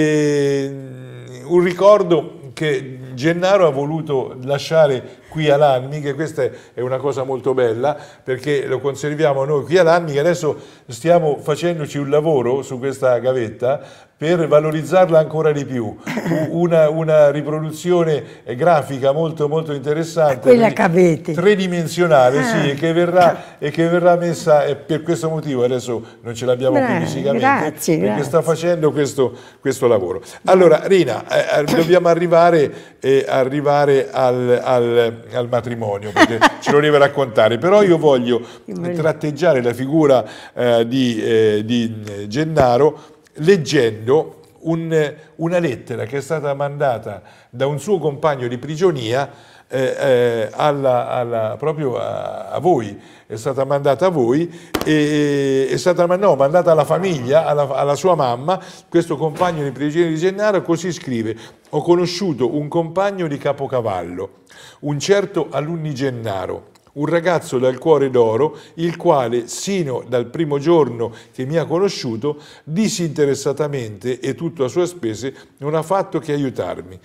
E un ricordo che Gennaro ha voluto lasciare qui all'Anmi, che questa è una cosa molto bella, perché lo conserviamo noi qui all'Anmi, che adesso stiamo facendoci un lavoro su questa gavetta per valorizzarla ancora di più. Una, una riproduzione grafica molto molto interessante, quella che avete, tridimensionale, ah. sì, e che verrà, e che verrà messa, e per questo motivo adesso non ce l'abbiamo qui fisicamente, grazie, perché grazie. sta facendo questo, questo lavoro. Allora Rina, eh, dobbiamo arrivare, eh, arrivare al, al, al matrimonio, perché ce lo deve raccontare, però io voglio tratteggiare la figura eh, di, eh, di Gennaro leggendo un, una lettera che è stata mandata da un suo compagno di prigionia eh, eh, alla, alla, proprio a, a voi, è stata mandata a voi, e, è stata no, mandata alla famiglia, alla, alla sua mamma. Questo compagno di prigionia di Gennaro così scrive: ho conosciuto un compagno di Capocavallo, un certo Alunni Gennaro, un ragazzo dal cuore d'oro, il quale, sino dal primo giorno che mi ha conosciuto, disinteressatamente e tutto a sue spese, non ha fatto che aiutarmi.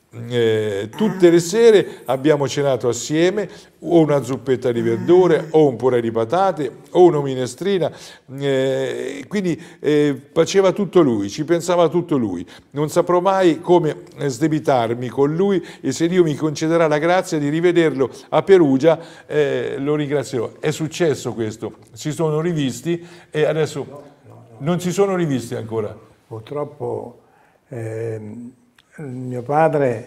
Eh, tutte le sere abbiamo cenato assieme, o una zuppetta di verdure, o un purè di patate, o una minestrina, eh, quindi eh, faceva tutto lui, ci pensava tutto lui. Non saprò mai come sdebitarmi con lui, e se Dio mi concederà la grazia di rivederlo a Perugia, eh, lo ringrazierò. È successo questo, si sono rivisti e adesso non si sono rivisti ancora. Purtroppo eh, mio padre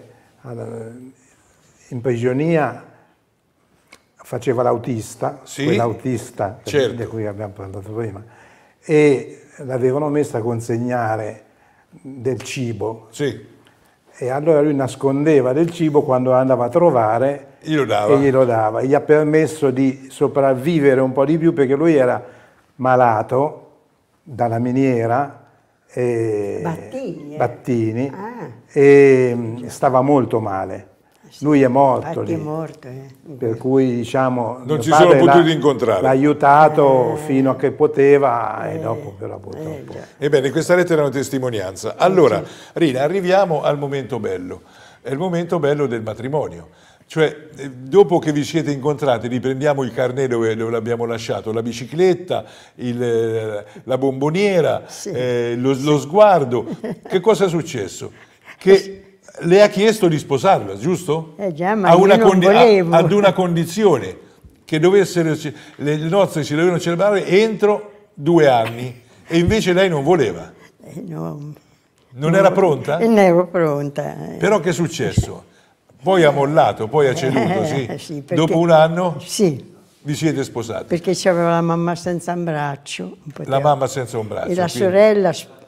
in prigionia faceva l'autista, sì, quell'autista certo, di cui abbiamo parlato prima, e l'avevano messo a consegnare del cibo. Sì. E allora lui nascondeva del cibo quando andava a trovare, glielo dava. e glielo dava. Gli ha permesso di sopravvivere un po' di più, perché lui era malato dalla miniera, e Battini, eh. Battini Ah. e stava molto male. Lui è morto lì, è morto, eh. per cui diciamo non ci sono potuti incontrare. L'ha aiutato eh. fino a che poteva, eh. e dopo però purtroppo. Eh, Ebbene, questa lettera è una testimonianza. Allora, Rina, arriviamo al momento bello, è il momento bello del matrimonio. Cioè, dopo che vi siete incontrati, riprendiamo il carnet dove, dove l'abbiamo lasciato, la bicicletta, il, la bomboniera, sì. eh, lo, lo sguardo. Che cosa è successo? Che le ha chiesto di sposarla, giusto? Eh già, ma a io una non volevo. A, ad una condizione, che dovessero, le nozze si dovevano celebrare entro due anni, e invece lei non voleva. Eh, no. Non no. era pronta? Non ero pronta. Però che è successo? Poi ha mollato, poi ha ceduto, sì. Eh, sì, perché, dopo un anno sì, vi siete sposati. Perché c'aveva la mamma senza un braccio. La mamma senza un braccio. E la quindi... sorella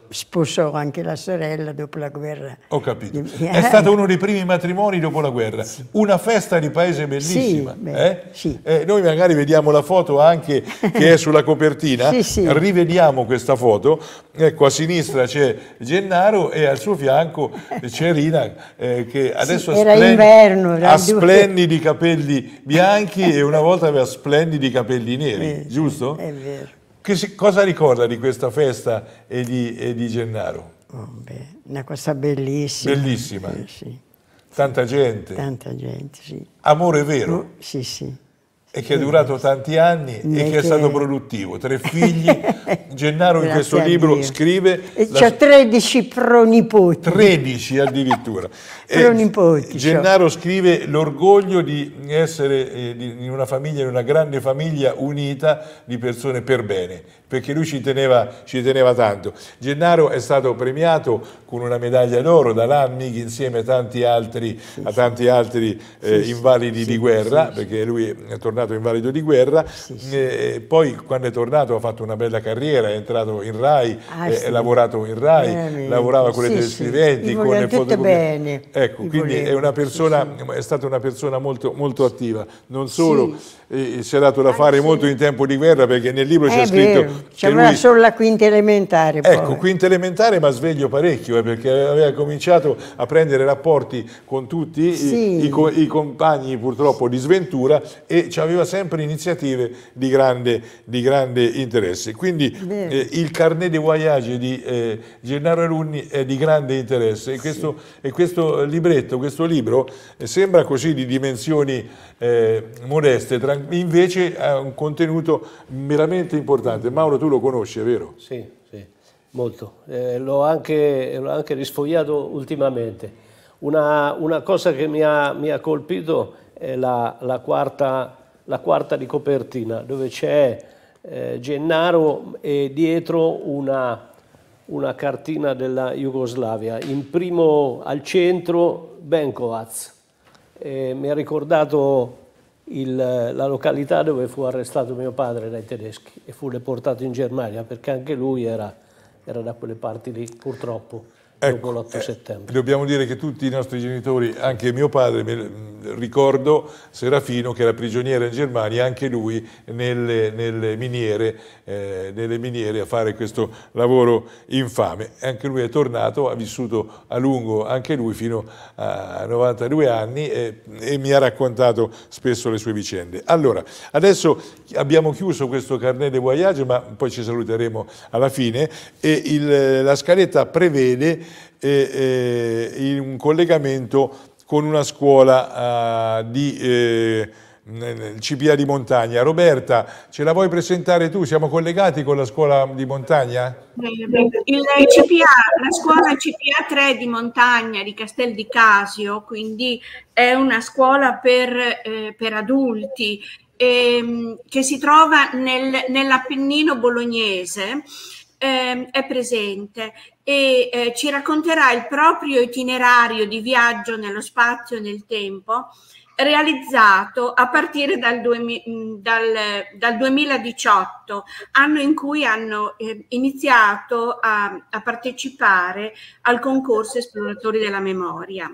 sposò anche la sorella dopo la guerra. Ho capito. È stato uno dei primi matrimoni dopo la guerra. Una festa di paese bellissima. Sì, beh, eh? sì. Eh, noi magari vediamo la foto anche che è sulla copertina. Sì, sì. Rivediamo questa foto. Ecco, a sinistra c'è Gennaro e al suo fianco c'è Rina, eh, che adesso sì, ha, era splen- inverno, era ha splendidi capelli bianchi e una volta aveva splendidi capelli neri, Eh, giusto? È vero. Che si- cosa ricorda di questa festa e di, e di Gennaro? Oh, beh, una cosa bellissima. Bellissima. Eh, sì. Tanta gente. Tanta gente, sì. Amore vero. Oh, sì, sì. E che è durato tanti anni e che è che- stato produttivo. Tre figli. Gennaro in Grazie questo a libro Dio. scrive E la- c'ho tredici pronipoti. tredici addirittura. E Pronipoti, Gennaro scrive l'orgoglio di essere eh, di- in una famiglia, in una grande famiglia unita di persone per bene, perché lui ci teneva, ci teneva tanto. Gennaro è stato premiato con una medaglia d'oro dall'Anmig insieme a tanti altri, a tanti altri eh, Sì, invalidi sì, di guerra, sì, perché lui è tornato invalido di guerra. E poi quando è tornato ha fatto una bella carriera, è entrato in Rai, Ah, eh, sì. ha lavorato in Rai, Veramente. lavorava con le Sì, telescriventi, sì. Gli con vogliono le tutte fotocopie. bene. Ecco, Gli quindi è volevo, una sì, persona, è stata una persona molto, molto attiva. Non solo eh, si è dato da fare molto in tempo di guerra, perché nel libro c'è È scritto vero, che c'aveva lui... solo la quinta elementare. Ecco, poi. quinta elementare, ma sveglio parecchio, eh, perché aveva cominciato a prendere rapporti con tutti i- Sì. i, co- i compagni purtroppo di sventura e aveva sempre iniziative di grande, di grande interesse. Quindi Vero. eh, il carnet de voyage di eh, Gennaro Alunni è di grande interesse e questo, e questo libretto, questo libro eh, sembra così di dimensioni eh, modeste, tran- invece ha un contenuto veramente importante. Mauro, tu lo conosci, è vero? Sì, sì, molto. Eh, l'ho anche, l'ho anche risfogliato ultimamente. Una, una cosa che mi ha, mi ha colpito è la, la, quarta, la quarta di copertina, dove c'è eh, Gennaro e dietro una, una cartina della Jugoslavia. In primo al centro Benkovac. Eh, mi ha ricordato il, la località dove fu arrestato mio padre dai tedeschi e fu deportato in Germania, perché anche lui era, era da quelle parti lì, purtroppo, dopo l'otto settembre. Dobbiamo dire che tutti i nostri genitori, anche mio padre, me- ricordo Serafino che era prigioniero in Germania, anche lui nelle, nelle miniere, eh, nelle miniere a fare questo lavoro infame. Anche lui è tornato, ha vissuto a lungo anche lui fino a novantadue anni e, e mi ha raccontato spesso le sue vicende. Allora, adesso abbiamo chiuso questo carnet de voyage, ma poi ci saluteremo alla fine e il, la scaletta prevede eh, eh, un collegamento con una scuola uh, di eh, C P A di montagna. Roberta, ce la vuoi presentare tu? Siamo collegati con la scuola di montagna? Il C P A, la scuola C P A tre di montagna di Castel di Casio, quindi è una scuola per, eh, per adulti ehm, che si trova nel, nell'Appennino bolognese. Eh, è presente e eh, ci racconterà il proprio itinerario di viaggio nello spazio e nel tempo realizzato a partire dal, dal, dal duemiladiciotto, anno in cui hanno eh, iniziato a, a partecipare al concorso Esploratori della Memoria.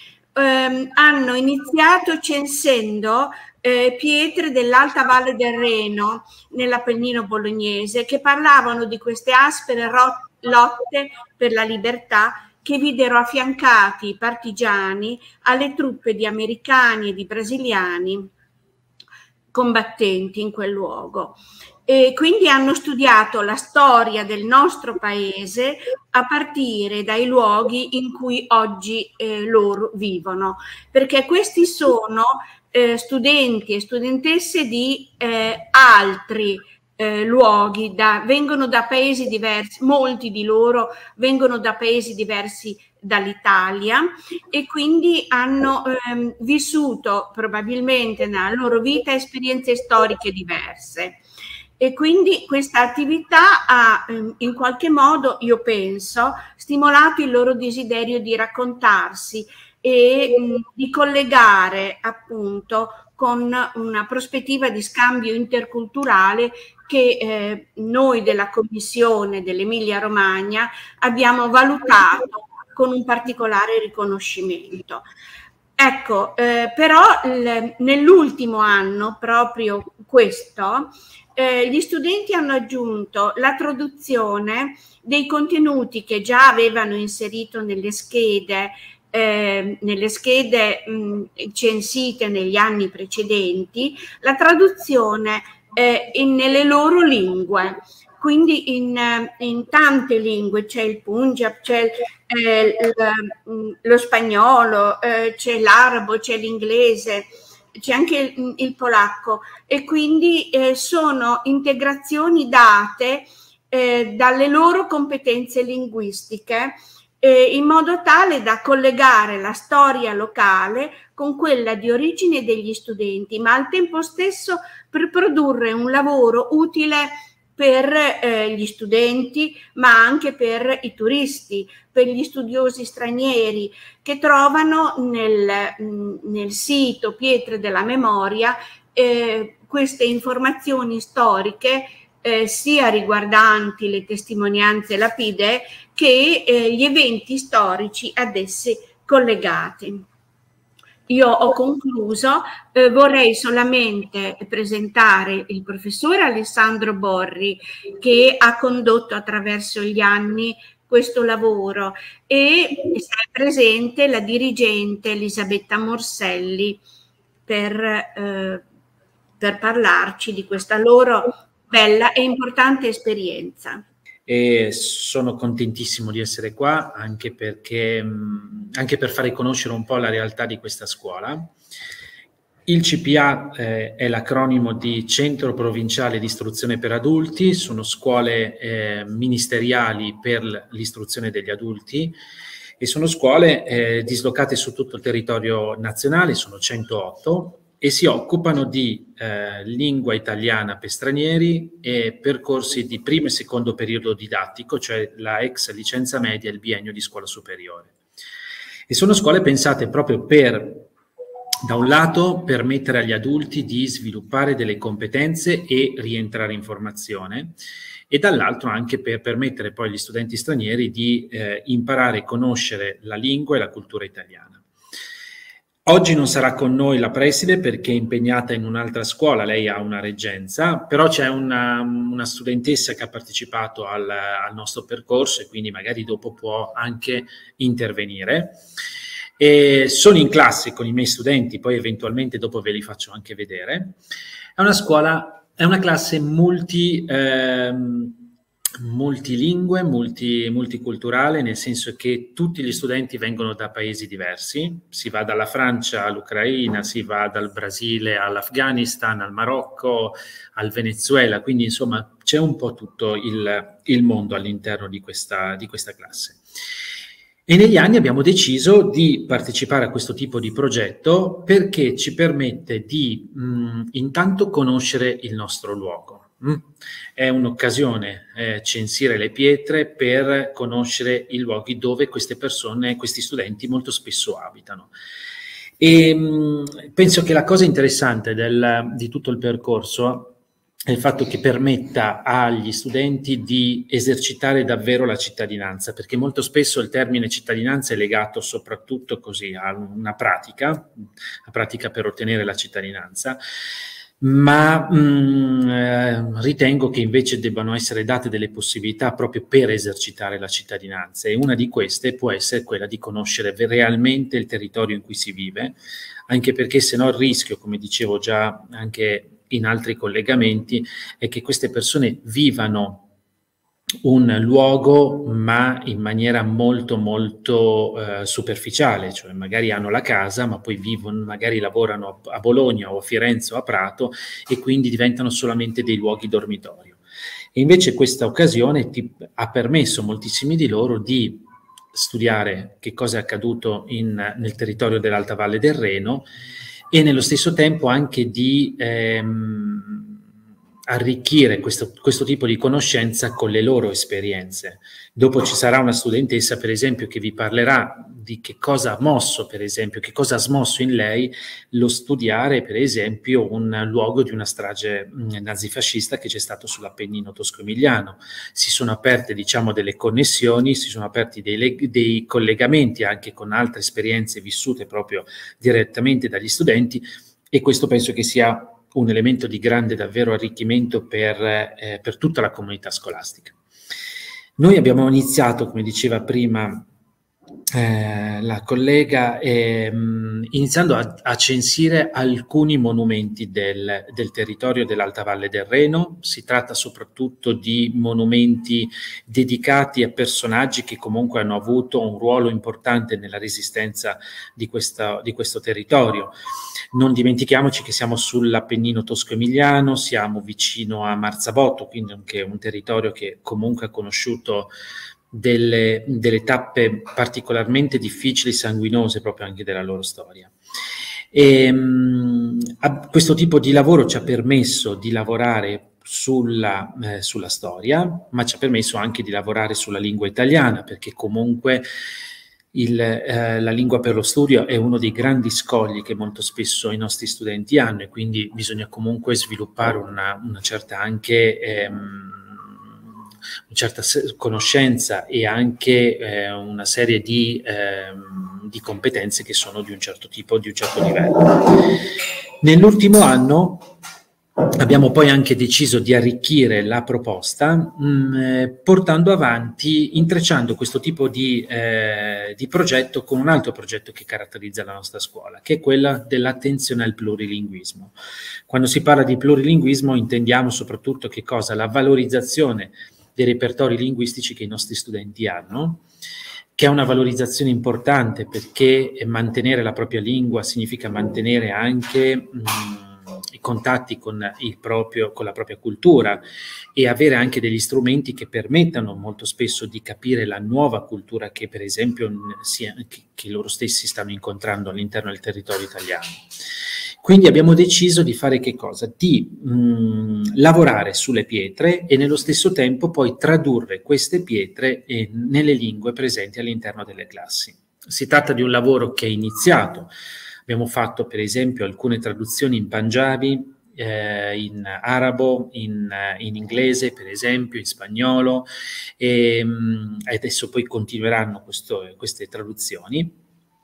Eh, hanno iniziato censendo Eh, pietre dell'Alta Valle del Reno nell'Appennino bolognese che parlavano di queste aspere lotte per la libertà che videro affiancati i partigiani alle truppe di americani e di brasiliani combattenti in quel luogo. E quindi hanno studiato la storia del nostro paese a partire dai luoghi in cui oggi eh, loro vivono, perché questi sono eh, studenti e studentesse di eh, altri eh, luoghi, da, vengono da paesi diversi, molti di loro vengono da paesi diversi dall'Italia e quindi hanno ehm, vissuto probabilmente nella loro vita esperienze storiche diverse. E quindi questa attività ha in qualche modo, io penso, stimolato il loro desiderio di raccontarsi e mh, di collegare appunto con una prospettiva di scambio interculturale che eh, noi della Commissione dell'Emilia Romagna abbiamo valutato con un particolare riconoscimento. Ecco, eh, però nell'ultimo anno, proprio questo, eh, gli studenti hanno aggiunto la traduzione dei contenuti che già avevano inserito nelle schede, eh, nelle schede mh, censite negli anni precedenti, la traduzione eh, in, nelle loro lingue. Quindi in, in tante lingue, c'è il Punjab, c'è eh, lo spagnolo, eh, c'è l'arabo, c'è l'inglese, c'è anche il, il polacco, e quindi eh, sono integrazioni date eh, dalle loro competenze linguistiche eh, in modo tale da collegare la storia locale con quella di origine degli studenti, ma al tempo stesso per produrre un lavoro utile per eh, gli studenti, ma anche per i turisti, per gli studiosi stranieri che trovano nel, nel sito Pietre della Memoria eh, queste informazioni storiche eh, sia riguardanti le testimonianze lapidee che eh, gli eventi storici ad esse collegati. Io ho concluso, eh, vorrei solamente presentare il professore Alessandro Borri, che ha condotto attraverso gli anni questo lavoro, e sarà presente la dirigente Elisabetta Morselli per, eh, per parlarci di questa loro bella e importante esperienza. E sono contentissimo di essere qua, anche perché anche per fare conoscere un po' la realtà di questa scuola. Il C P A eh, è l'acronimo di Centro Provinciale di Istruzione per Adulti, sono scuole eh, ministeriali per l'istruzione degli adulti e sono scuole eh, dislocate su tutto il territorio nazionale, sono centootto, e si occupano di eh, lingua italiana per stranieri e percorsi di primo e secondo periodo didattico, cioè la ex licenza media e il biennio di scuola superiore. E sono scuole pensate proprio per, da un lato, permettere agli adulti di sviluppare delle competenze e rientrare in formazione, e dall'altro anche per permettere poi agli studenti stranieri di eh, imparare e conoscere la lingua e la cultura italiana. Oggi non sarà con noi la preside perché è impegnata in un'altra scuola, lei ha una reggenza, però c'è una, una studentessa che ha partecipato al, al nostro percorso e quindi magari dopo può anche intervenire. E sono in classe con i miei studenti, poi eventualmente dopo ve li faccio anche vedere. È una scuola, è una classe multi... Ehm, multilingue, multi, multiculturale, nel senso che tutti gli studenti vengono da paesi diversi, si va dalla Francia all'Ucraina, si va dal Brasile all'Afghanistan, al Marocco, al Venezuela, quindi insomma c'è un po' tutto il, il mondo all'interno di questa, di questa classe. E negli anni abbiamo deciso di partecipare a questo tipo di progetto perché ci permette di mh, intanto conoscere il nostro luogo. È un'occasione eh, censire le pietre per conoscere i luoghi dove queste persone, questi studenti molto spesso abitano. E mh, penso che la cosa interessante del, di tutto il percorso è il fatto che permetta agli studenti di esercitare davvero la cittadinanza, perché molto spesso il termine cittadinanza è legato soprattutto così a una pratica, a pratica per ottenere la cittadinanza, ma mh, eh, ritengo che invece debbano essere date delle possibilità proprio per esercitare la cittadinanza, e una di queste può essere quella di conoscere realmente il territorio in cui si vive, anche perché se no il rischio, come dicevo già anche in altri collegamenti, è che queste persone vivano un luogo ma in maniera molto molto eh, superficiale, cioè magari hanno la casa ma poi vivono, magari lavorano a Bologna o a Firenze o a Prato e quindi diventano solamente dei luoghi dormitorio. E invece questa occasione ti, ha permesso a moltissimi di loro di studiare che cosa è accaduto in, nel territorio dell'Alta Valle del Reno e nello stesso tempo anche di ehm, arricchire questo, questo tipo di conoscenza con le loro esperienze. Dopo ci sarà una studentessa, per esempio, che vi parlerà di che cosa ha mosso, per esempio, che cosa ha smosso in lei lo studiare, per esempio, un luogo di una strage nazifascista che c'è stato sull'Appennino tosco-emiliano. Si sono aperte, diciamo, delle connessioni, si sono aperti dei, dei collegamenti anche con altre esperienze vissute proprio direttamente dagli studenti, e questo penso che sia un elemento di grande davvero arricchimento per, eh, per tutta la comunità scolastica. Noi abbiamo iniziato, come diceva prima eh, la collega, ehm, iniziando a, a censire alcuni monumenti del, del territorio dell'Alta Valle del Reno. Si tratta soprattutto di monumenti dedicati a personaggi che comunque hanno avuto un ruolo importante nella resistenza di, questa, di questo territorio. Non dimentichiamoci che siamo sull'Appennino tosco-emiliano, siamo vicino a Marzabotto, quindi anche un territorio che comunque ha conosciuto delle, delle tappe particolarmente difficili, sanguinose proprio anche della loro storia. E, mh, questo tipo di lavoro ci ha permesso di lavorare sulla, eh, sulla storia, ma ci ha permesso anche di lavorare sulla lingua italiana, perché comunque Il, eh, la lingua per lo studio è uno dei grandi scogli che molto spesso i nostri studenti hanno, e quindi bisogna comunque sviluppare una, una certa anche ehm, una certa conoscenza e anche eh, una serie di, ehm, di competenze che sono di un certo tipo, di un certo livello. Nell'ultimo anno abbiamo poi anche deciso di arricchire la proposta mh, eh, portando avanti, intrecciando questo tipo di, eh, di progetto con un altro progetto che caratterizza la nostra scuola, che è quella dell'attenzione al plurilinguismo. Quando si parla di plurilinguismo intendiamo soprattutto che cosa? La valorizzazione dei repertori linguistici che i nostri studenti hanno, che è una valorizzazione importante, perché mantenere la propria lingua significa mantenere anche mh, i contatti con, il proprio, con la propria cultura, e avere anche degli strumenti che permettano molto spesso di capire la nuova cultura che per esempio sia, che, che loro stessi stanno incontrando all'interno del territorio italiano. Quindi abbiamo deciso di fare che cosa? Di mh, lavorare sulle pietre e nello stesso tempo poi tradurre queste pietre eh, nelle lingue presenti all'interno delle classi. Si tratta di un lavoro che è iniziato. Abbiamo fatto per esempio alcune traduzioni in Punjabi, eh, in arabo, in, in inglese per esempio, in spagnolo, e mh, adesso poi continueranno questo, queste traduzioni,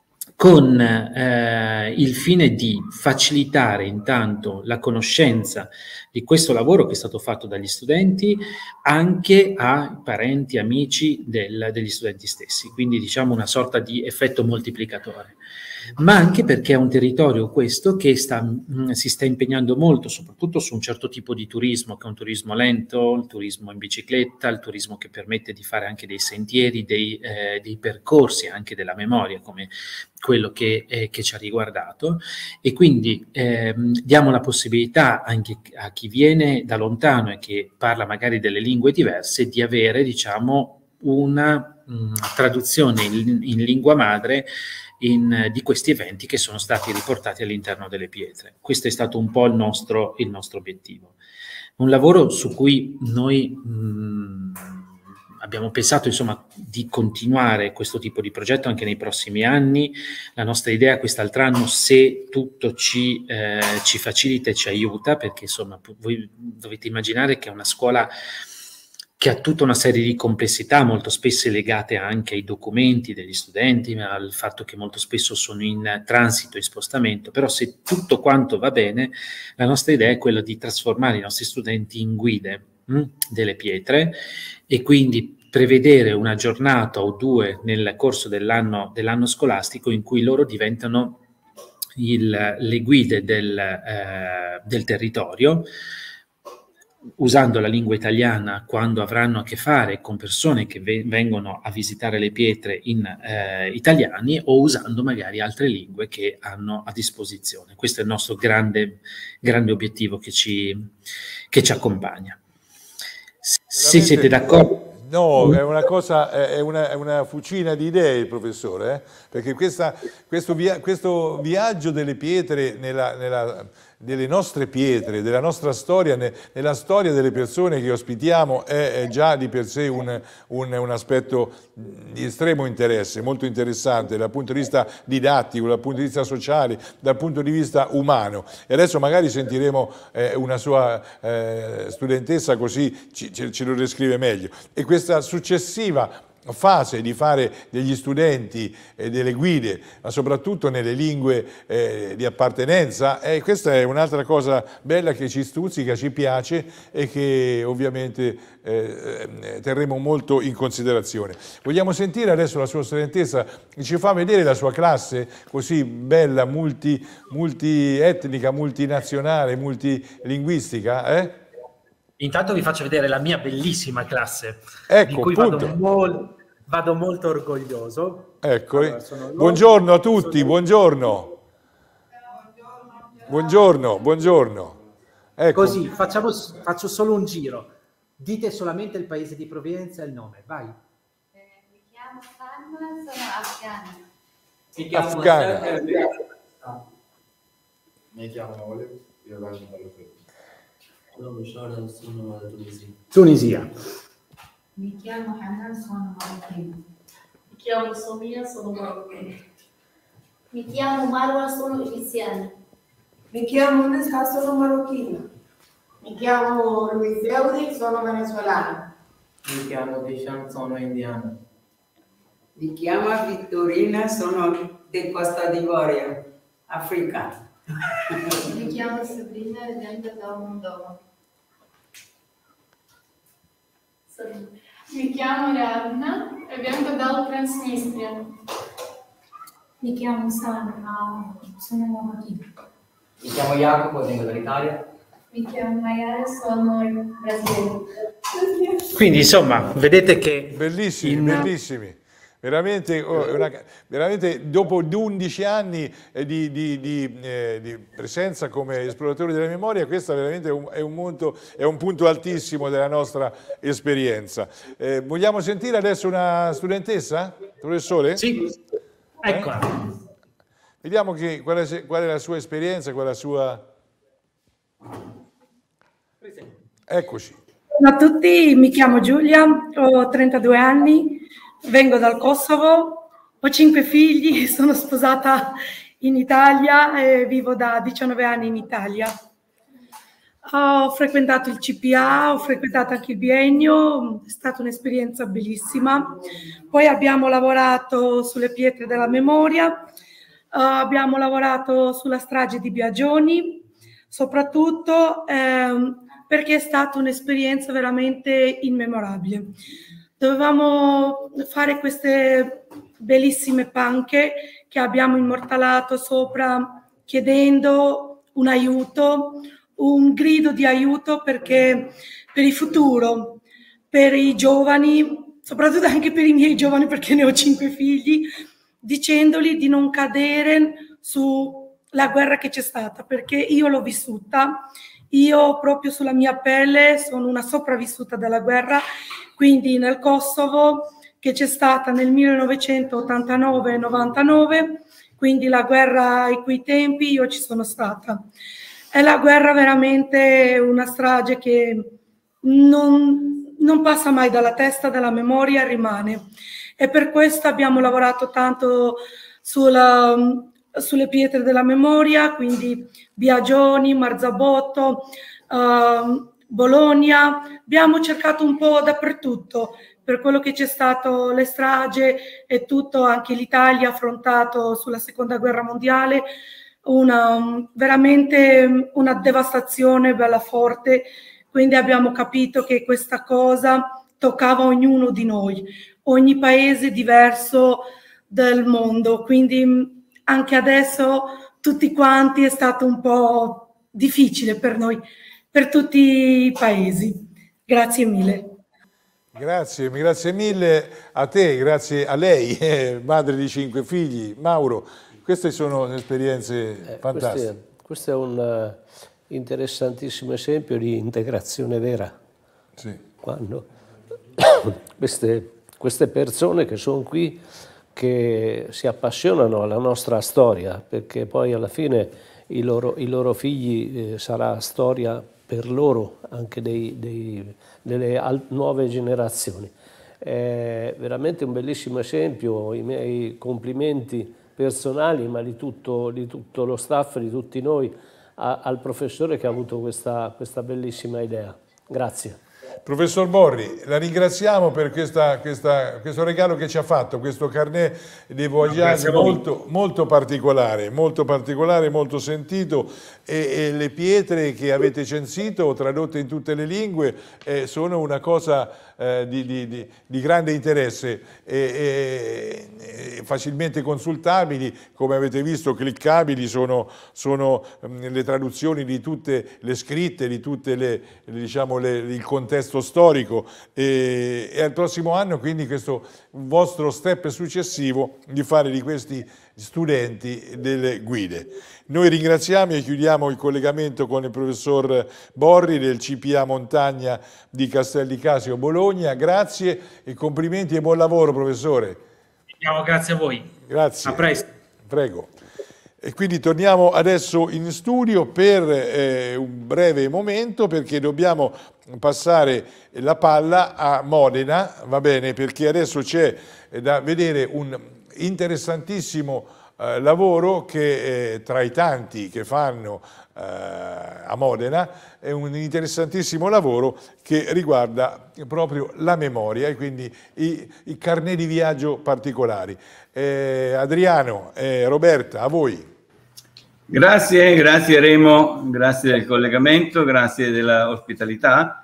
con eh, il fine di facilitare intanto la conoscenza di questo lavoro che è stato fatto dagli studenti anche a parenti, amici del, degli studenti stessi, quindi diciamo una sorta di effetto moltiplicatore. Ma anche perché è un territorio questo che sta, mh, si sta impegnando molto, soprattutto su un certo tipo di turismo, che è un turismo lento, il turismo in bicicletta, il turismo che permette di fare anche dei sentieri, dei, eh, dei percorsi anche della memoria, come quello che, eh, che ci ha riguardato, e quindi eh, diamo la possibilità anche a chi viene da lontano e che parla magari delle lingue diverse di avere, diciamo, una mh, traduzione in, in lingua madre In, di questi eventi che sono stati riportati all'interno delle pietre. Questo è stato un po' il nostro, il nostro obiettivo. Un lavoro su cui noi mh, abbiamo pensato insomma di continuare questo tipo di progetto anche nei prossimi anni. La nostra idea quest'altro anno, se tutto ci, eh, ci facilita e ci aiuta, perché insomma voi dovete immaginare che è una scuola che ha tutta una serie di complessità, molto spesso legate anche ai documenti degli studenti, al fatto che molto spesso sono in transito, in spostamento, però se tutto quanto va bene, la nostra idea è quella di trasformare i nostri studenti in guide mh, delle pietre, e quindi prevedere una giornata o due nel corso dell'anno, dell'anno scolastico in cui loro diventano il, le guide del, eh, del territorio, usando la lingua italiana quando avranno a che fare con persone che ve- vengono a visitare le pietre in eh, italiani, o usando magari altre lingue che hanno a disposizione. Questo è il nostro grande, grande obiettivo che ci, che ci accompagna. Se siete d'accordo... No, è una cosa, è una, è una fucina di idee il professore, eh? Perché questa, questo, via, questo viaggio delle pietre nella, nella delle nostre pietre, della nostra storia, ne, nella storia delle persone che ospitiamo è, è già di per sé un, un, un aspetto di estremo interesse, molto interessante dal punto di vista didattico, dal punto di vista sociale, dal punto di vista umano. E adesso magari sentiremo eh, una sua eh, studentessa, così ci, ce, ce lo descrive meglio. E questa successiva fase di fare degli studenti e delle guide, ma soprattutto nelle lingue eh, di appartenenza, e questa è un'altra cosa bella che ci stuzzica, ci piace e che ovviamente eh, terremo molto in considerazione. Vogliamo sentire adesso la sua studentessa che ci fa vedere la sua classe così bella, multi, multietnica, multinazionale, multilinguistica, eh? Intanto vi faccio vedere la mia bellissima classe, ecco, di cui vado, mol vado molto orgoglioso. Eccoli. Allora, buongiorno a tutti, buongiorno. Buongiorno, buongiorno. Ecco. Così, facciamo, faccio solo un giro. Dite solamente il paese di provenienza e il nome, vai. Eh, mi chiamo Salma, sono afghana. Mi chiamo afghana. Mi chiamo Oleg, io vengo dallo Perù. Sono Tunisia. Tunisia. Mi chiamo Hanan, sono marocchina. Mi chiamo Somia, sono marocchina. Mi chiamo Marwa, sono egiziana. Mi chiamo Nesca, sono marocchina. Mi chiamo Luis Euri, sono venezuelana. Mi chiamo Dishan, sono indiana. Mi chiamo Vittorina, sono di Costa d'Ivorio, Africa. Mi chiamo Sabrina e vengo da Moldova. Mi chiamo Ariadna e vengo dal Transnistria. Mi chiamo Sandra, sono marocchina. Mi chiamo Jacopo e vengo dall'Italia. Mi chiamo Maiara, sono brasiliana. Quindi insomma, vedete che... Bellissimi, in... bellissimi. Veramente, oh, una, veramente dopo undici anni di, di, di, eh, di presenza come esploratori della memoria, questo veramente è un, è un, punto, è un punto altissimo della nostra esperienza. Eh, vogliamo sentire adesso una studentessa? Professore? Sì, eccola. Eh? Vediamo che, qual, è, qual è la sua esperienza, qual è la sua... Eccoci. Ciao a tutti, mi chiamo Giulia, ho trentadue anni. Vengo dal Kosovo, ho cinque figli, sono sposata in Italia e vivo da diciannove anni in Italia. Ho frequentato il C P A, ho frequentato anche il biennio, è stata un'esperienza bellissima. Poi abbiamo lavorato sulle pietre della memoria, uh, abbiamo lavorato sulla strage di Biagioni, soprattutto ehm, perché è stata un'esperienza veramente immemorabile. Dovevamo fare queste bellissime panche che abbiamo immortalato sopra, chiedendo un aiuto, un grido di aiuto perché per il futuro, per i giovani, soprattutto anche per i miei giovani perché ne ho cinque figli, dicendogli di non cadere sulla guerra che c'è stata, perché io l'ho vissuta, io proprio sulla mia pelle sono una sopravvissuta della guerra. Quindi nel Kosovo, che c'è stata nel millenovecentottantanove novantanove, quindi la guerra ai quei tempi, io ci sono stata. È la guerra veramente una strage che non, non passa mai dalla testa, dalla memoria, rimane. E per questo abbiamo lavorato tanto sulla, sulle pietre della memoria, quindi Biagioni, Marzabotto, uh, Bologna, abbiamo cercato un po' dappertutto, per quello che c'è stato le strage e tutto, anche l'Italia ha affrontato sulla seconda guerra mondiale, una, veramente una devastazione bella forte, quindi abbiamo capito che questa cosa toccava ognuno di noi, ogni paese diverso del mondo, quindi anche adesso tutti quanti è stato un po' difficile per noi, per tutti i paesi. Grazie mille. Grazie, grazie mille a te, grazie a lei, eh, madre di cinque figli. Mauro, queste sono esperienze eh, fantastiche. Questo è un uh, interessantissimo esempio di integrazione vera. Sì. Quando queste, queste persone che sono qui, che si appassionano alla nostra storia, perché poi alla fine i loro, i loro figli, eh, sarà storia per loro anche dei, dei, delle nuove generazioni. È veramente un bellissimo esempio, i miei complimenti personali, ma di tutto, di tutto lo staff, di tutti noi, a, al professore che ha avuto questa, questa bellissima idea. Grazie. Professor Borri, la ringraziamo per questa, questa, questo regalo che ci ha fatto, questo carnet dei voyage no, molto, molto particolare, molto particolare, molto sentito, e, e le pietre che avete censito, tradotte in tutte le lingue, eh, sono una cosa eh, di, di, di, di grande interesse, e, e, facilmente consultabili, come avete visto, cliccabili, sono, sono mh, le traduzioni di tutte le scritte, di tutte le, diciamo, le, il contesto storico, e, e al prossimo anno quindi questo vostro step successivo di fare di questi studenti delle guide. Noi ringraziamo e chiudiamo il collegamento con il professor Borri del C P A Montagna di Castel di Casio Bologna. Grazie e complimenti e buon lavoro, professore. Grazie a voi. Grazie. A presto. Prego. E quindi torniamo adesso in studio per eh, un breve momento, perché dobbiamo passare la palla a Modena, va bene, perché adesso c'è da vedere un interessantissimo eh, lavoro che eh, tra i tanti che fanno eh, a Modena è un interessantissimo lavoro che riguarda proprio la memoria e quindi i, i carnet di viaggio particolari. Eh, Adriano, eh, Roberta, a voi. Grazie, grazie Remo, grazie del collegamento, grazie della ospitalità.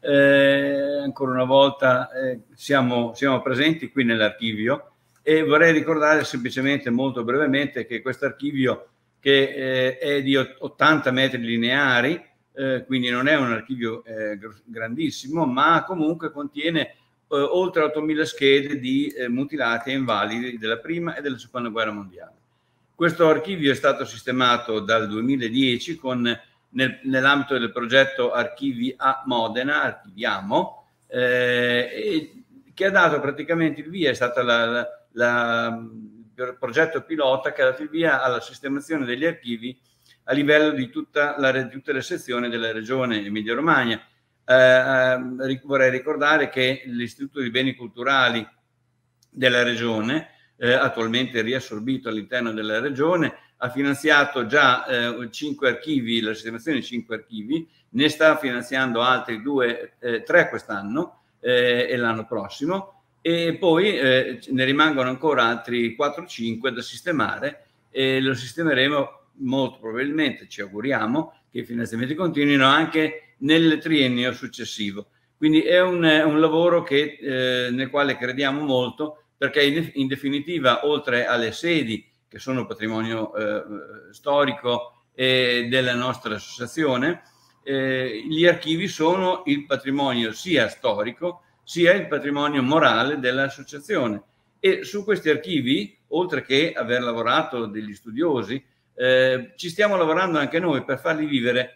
Eh, ancora una volta eh, siamo, siamo presenti qui nell'archivio e vorrei ricordare semplicemente molto brevemente che questo archivio, che eh, è di ottanta metri lineari, eh, quindi non è un archivio eh, grandissimo, ma comunque contiene eh, oltre ottomila schede di eh, mutilati e invalidi della prima e della seconda guerra mondiale. Questo archivio è stato sistemato dal duemiladieci con, nel, nell'ambito del progetto Archivi a Modena, Archiviamo, eh, e, che ha dato praticamente il via, è stato la, la, la, il progetto pilota che ha dato il via alla sistemazione degli archivi a livello di, tutta la, di tutte le sezioni della regione Emilia-Romagna. Eh, vorrei ricordare che l'Istituto di Beni Culturali della regione, Eh, attualmente riassorbito all'interno della regione, ha finanziato già eh, cinque archivi, la sistemazione di cinque archivi, ne sta finanziando altri due, eh, tre quest'anno eh, e l'anno prossimo, e poi eh, ne rimangono ancora altri quattro cinque da sistemare, e lo sistemeremo molto probabilmente, ci auguriamo, che i finanziamenti continuino anche nel triennio successivo. Quindi è un, un lavoro che, eh, nel quale crediamo molto, perché in definitiva, oltre alle sedi che sono patrimonio eh, storico eh, della nostra associazione, eh, gli archivi sono il patrimonio sia storico sia il patrimonio morale dell'associazione. E su questi archivi, oltre che aver lavorato degli studiosi, eh, ci stiamo lavorando anche noi per farli vivere.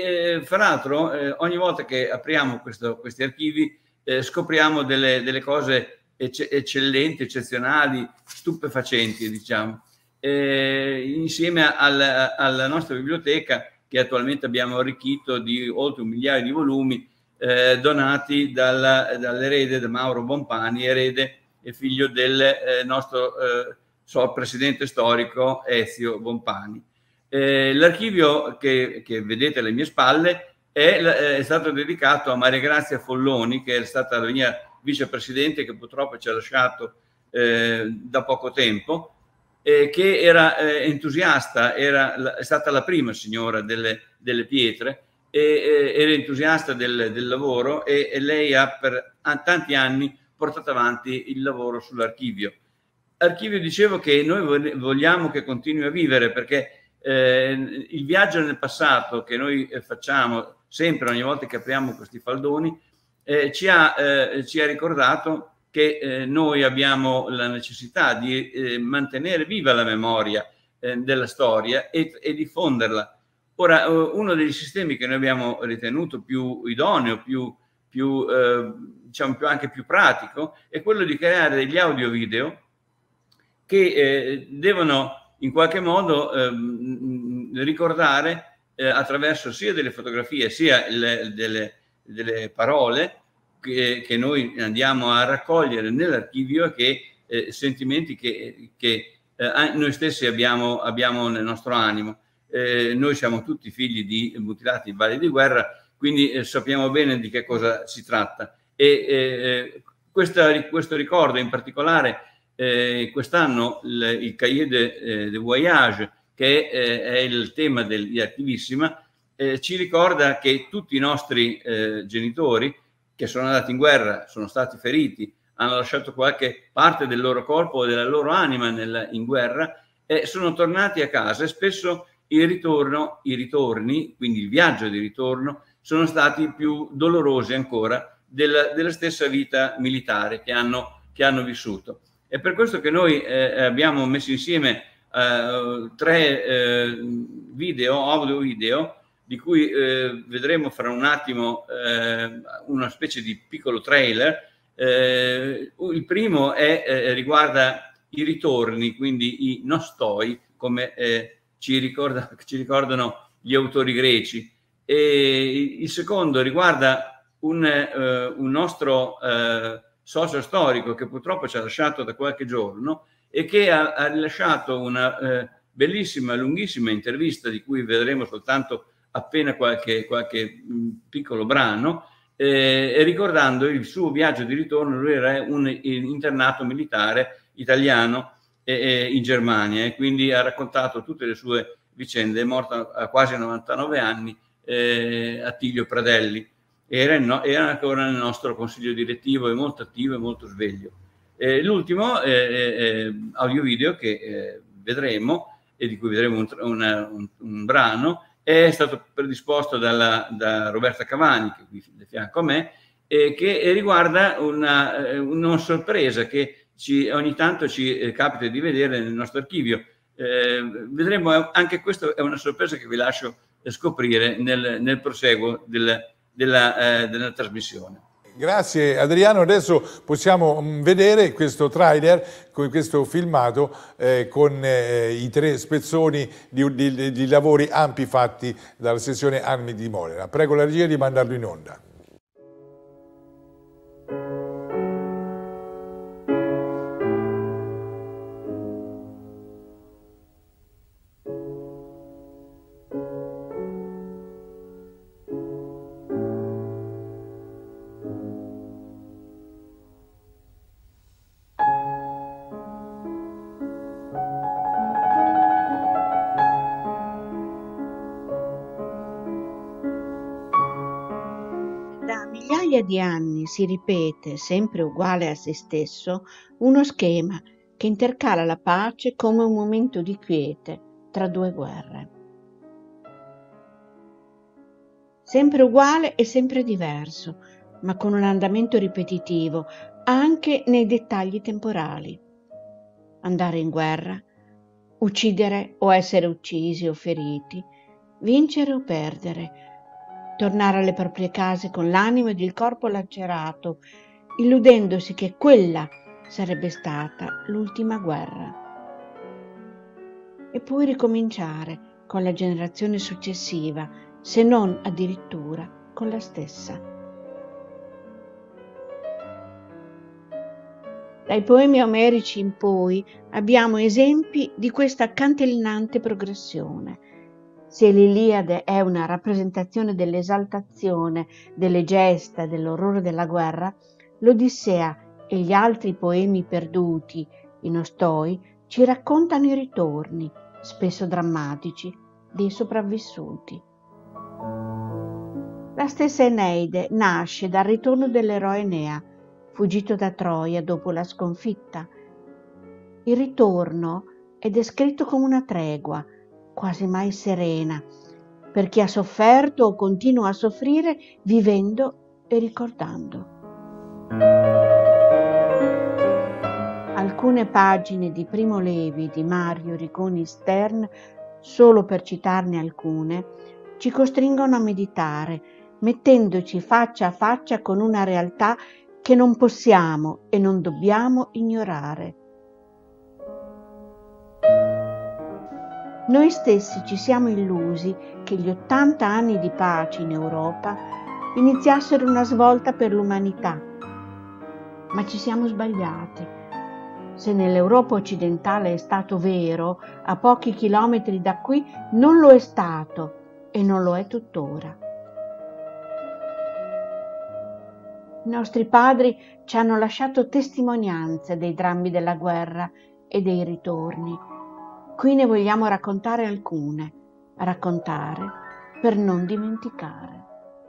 E fra l'altro eh, ogni volta che apriamo questo, questi archivi eh, scopriamo delle, delle cose eccellenti, eccezionali, stupefacenti, diciamo, eh, insieme alla, alla nostra biblioteca, che attualmente abbiamo arricchito di oltre un migliaio di volumi eh, donati dalla, dall'erede, da Mauro Bompani, erede e figlio del eh, nostro eh, so, presidente storico Ezio Bompani. Eh, l'archivio che, che vedete alle mie spalle è, è stato dedicato a Maria Grazia Folloni, che è stata la mia vicepresidente, che purtroppo ci ha lasciato eh, da poco tempo, eh, che era eh, entusiasta, era, è stata la prima signora delle, delle pietre, e, eh, era entusiasta del, del lavoro, e, e lei ha per tanti anni portato avanti il lavoro sull'archivio. Archivio, dicevo, che noi vogliamo che continui a vivere, perché eh, il viaggio nel passato che noi facciamo sempre ogni volta che apriamo questi faldoni Eh, ci, ha, eh, ci ha ricordato che eh, noi abbiamo la necessità di eh, mantenere viva la memoria eh, della storia e, e diffonderla. Ora, eh, uno dei sistemi che noi abbiamo ritenuto più idoneo, più, più, eh, diciamo più, anche più pratico, è quello di creare degli audio-video che eh, devono in qualche modo ehm, ricordare eh, attraverso sia delle fotografie sia le, delle, delle parole che, che noi andiamo a raccogliere nell'archivio e che eh, sentimenti che, che eh, noi stessi abbiamo, abbiamo nel nostro animo. Eh, noi siamo tutti figli di mutilati in Valle di Guerra, quindi eh, sappiamo bene di che cosa si tratta. E eh, questa, questo ricordo in particolare eh, quest'anno il, il Cahiers de, eh, de Voyage, che eh, è il tema del, di Archivissima, eh, ci ricorda che tutti i nostri eh, genitori che sono andati in guerra, sono stati feriti, hanno lasciato qualche parte del loro corpo o della loro anima nel, in guerra e sono tornati a casa, e spesso il ritorno, i ritorni, quindi il viaggio di ritorno, sono stati più dolorosi ancora della, della stessa vita militare che hanno, che hanno vissuto. È per questo che noi eh, abbiamo messo insieme eh, tre eh, video, audio video, di cui eh, vedremo fra un attimo eh, una specie di piccolo trailer. Eh, il primo è, eh, riguarda i ritorni, quindi i nostoi, come eh, ci, ricorda, ci ricordano gli autori greci. E il secondo riguarda un, eh, un nostro eh, socio storico che purtroppo ci ha lasciato da qualche giorno e che ha, ha rilasciato una eh, bellissima, lunghissima intervista di cui vedremo soltanto appena qualche, qualche mh, piccolo brano, eh, e ricordando il suo viaggio di ritorno. Lui era un internato militare italiano eh, eh, in Germania, e quindi ha raccontato tutte le sue vicende. È morto a quasi novantanove anni, eh, Attilio Pradelli. Era, no, era ancora nel nostro consiglio direttivo, e molto attivo e molto sveglio. Eh, l'ultimo eh, eh, audio video che eh, vedremo, e di cui vedremo un, una, un, un brano, è stato predisposto dalla, da Roberta Cavani, che è qui di fianco a me, e che riguarda una, una sorpresa che ci, ogni tanto ci eh, capita di vedere nel nostro archivio. Eh, vedremo, anche questa è una sorpresa che vi lascio scoprire nel, nel proseguo del, della, eh, della trasmissione. Grazie Adriano, adesso possiamo vedere questo trailer, con questo filmato eh, con eh, i tre spezzoni di, di, di lavori ampi fatti dalla sezione Armi di Modena. Prego la regia di mandarlo in onda. Di anni si ripete, sempre uguale a se stesso, uno schema che intercala la pace come un momento di quiete tra due guerre. Sempre uguale e sempre diverso, ma con un andamento ripetitivo anche nei dettagli temporali. Andare in guerra, uccidere o essere uccisi o feriti, vincere o perdere, tornare alle proprie case con l'animo ed il corpo lacerato, illudendosi che quella sarebbe stata l'ultima guerra. E poi ricominciare con la generazione successiva, se non addirittura con la stessa. Dai poemi omerici in poi abbiamo esempi di questa cantillenante progressione. Se l'Iliade è una rappresentazione dell'esaltazione, delle gesta, dell'orrore della guerra, l'Odissea e gli altri poemi perduti, i Nostoi, ci raccontano i ritorni, spesso drammatici, dei sopravvissuti. La stessa Eneide nasce dal ritorno dell'eroe Enea, fuggito da Troia dopo la sconfitta. Il ritorno è descritto come una tregua, quasi mai serena, per chi ha sofferto o continua a soffrire vivendo e ricordando. Alcune pagine di Primo Levi di Mario Rigoni Stern, solo per citarne alcune, ci costringono a meditare, mettendoci faccia a faccia con una realtà che non possiamo e non dobbiamo ignorare. Noi stessi ci siamo illusi che gli ottanta anni di pace in Europa iniziassero una svolta per l'umanità, ma ci siamo sbagliati. Se nell'Europa occidentale è stato vero, a pochi chilometri da qui non lo è stato e non lo è tuttora. I nostri padri ci hanno lasciato testimonianze dei drammi della guerra e dei ritorni. Qui ne vogliamo raccontare alcune, raccontare per non dimenticare.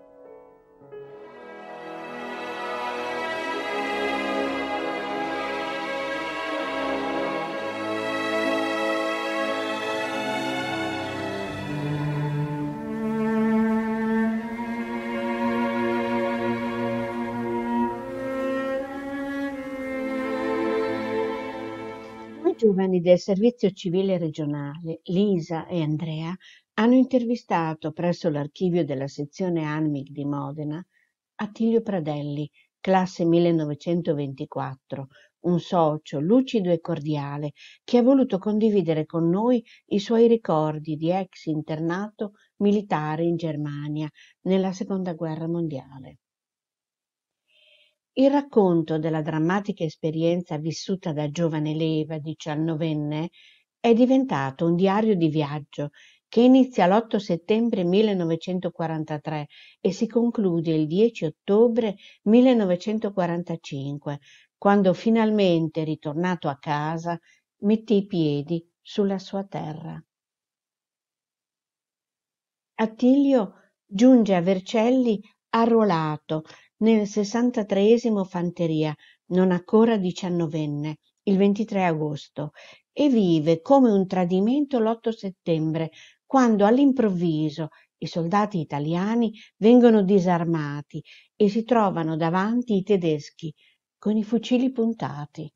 I giovani del servizio civile regionale, Lisa e Andrea, hanno intervistato presso l'archivio della sezione ANMIG di Modena Attilio Pradelli, classe millenovecentoventiquattro, un socio lucido e cordiale che ha voluto condividere con noi i suoi ricordi di ex internato militare in Germania nella Seconda Guerra Mondiale. Il racconto della drammatica esperienza vissuta da giovane leva diciannovenne è diventato un diario di viaggio che inizia l'otto settembre millenovecentoquarantatré e si conclude il dieci ottobre millenovecentoquarantacinque, quando finalmente, ritornato a casa, mette i piedi sulla sua terra. Attilio giunge a Vercelli arruolato nel sessantatreesimo Fanteria, non ancora diciannovenne, il ventitré agosto, e vive come un tradimento l'otto settembre, quando all'improvviso i soldati italiani vengono disarmati e si trovano davanti i tedeschi con i fucili puntati.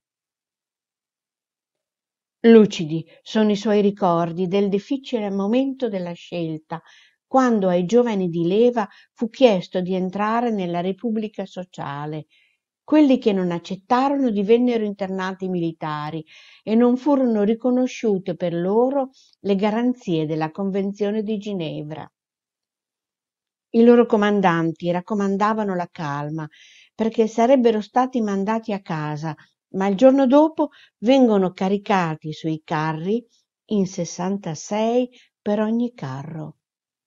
Lucidi sono i suoi ricordi del difficile momento della scelta, quando ai giovani di leva fu chiesto di entrare nella Repubblica Sociale. Quelli che non accettarono divennero internati militari e non furono riconosciute per loro le garanzie della Convenzione di Ginevra. I loro comandanti raccomandavano la calma perché sarebbero stati mandati a casa, ma il giorno dopo vengono caricati sui carri, in sessantasei per ogni carro.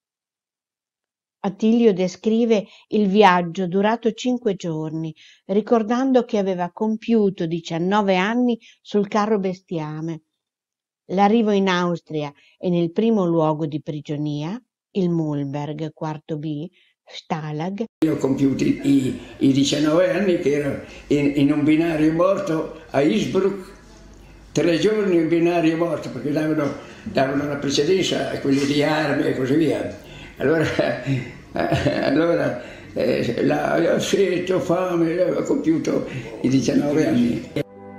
Attilio descrive il viaggio durato cinque giorni, ricordando che aveva compiuto diciannove anni sul carro bestiame. L'arrivo in Austria e nel primo luogo di prigionia, il Mühlberg, quarto B, Stalag. Io ho compiuto i, i diciannove anni che ero in, in un binario morto a Innsbruck, tre giorni in binario morto perché davano, davano la precedenza a quelli di armi e così via. Allora, eh, allora eh, là, ho sete, ho fame, ho compiuto i diciannove anni.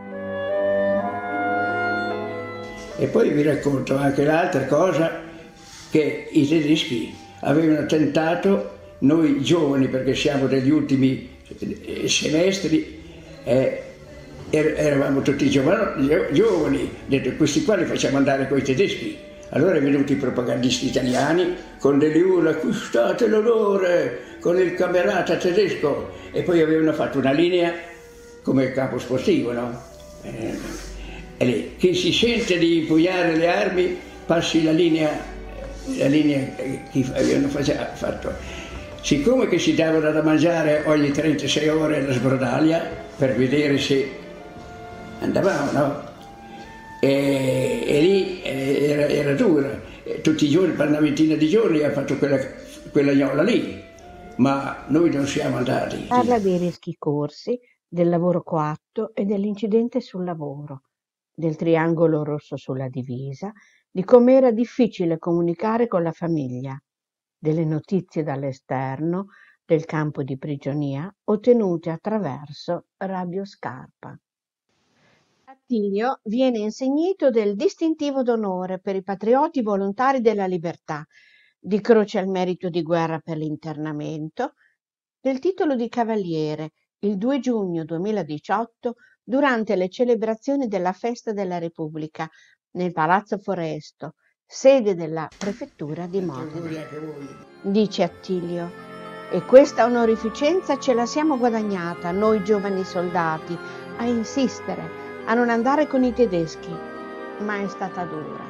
E poi vi racconto anche l'altra cosa, che i tedeschi avevano tentato, noi giovani, perché siamo degli ultimi semestri, eh, er eravamo tutti giovani, giovani, detto, questi qua li facciamo andare con i tedeschi. Allora è venuti i propagandisti italiani con delle urla, acquistate l'onore, con il camerata tedesco, e poi avevano fatto una linea come il campo sportivo, no? Eh, e lì, chi si sente di impugnare le armi passi la linea, la linea che avevano fatto. Siccome che si davano da mangiare ogni trentasei ore la sbrodaglia per vedere se andavamo, no? E, e lì era, era dura, tutti i giorni, per una ventina di giorni ha fatto quella, quella gnola lì, ma noi non siamo andati. Parla dei rischi corsi, del lavoro coatto e dell'incidente sul lavoro, del triangolo rosso sulla divisa, di come era difficile comunicare con la famiglia, delle notizie dall'esterno, del campo di prigionia ottenute attraverso Radio Scarpa. Attilio viene insignito del distintivo d'onore per i patrioti volontari della libertà, di Croce al merito di guerra per l'internamento, del titolo di cavaliere il due giugno duemiladiciotto durante le celebrazioni della Festa della Repubblica nel Palazzo Foresto, sede della prefettura di Modena. Dice Attilio: e questa onorificenza ce la siamo guadagnata noi giovani soldati, a insistere, a non andare con i tedeschi, ma è stata dura.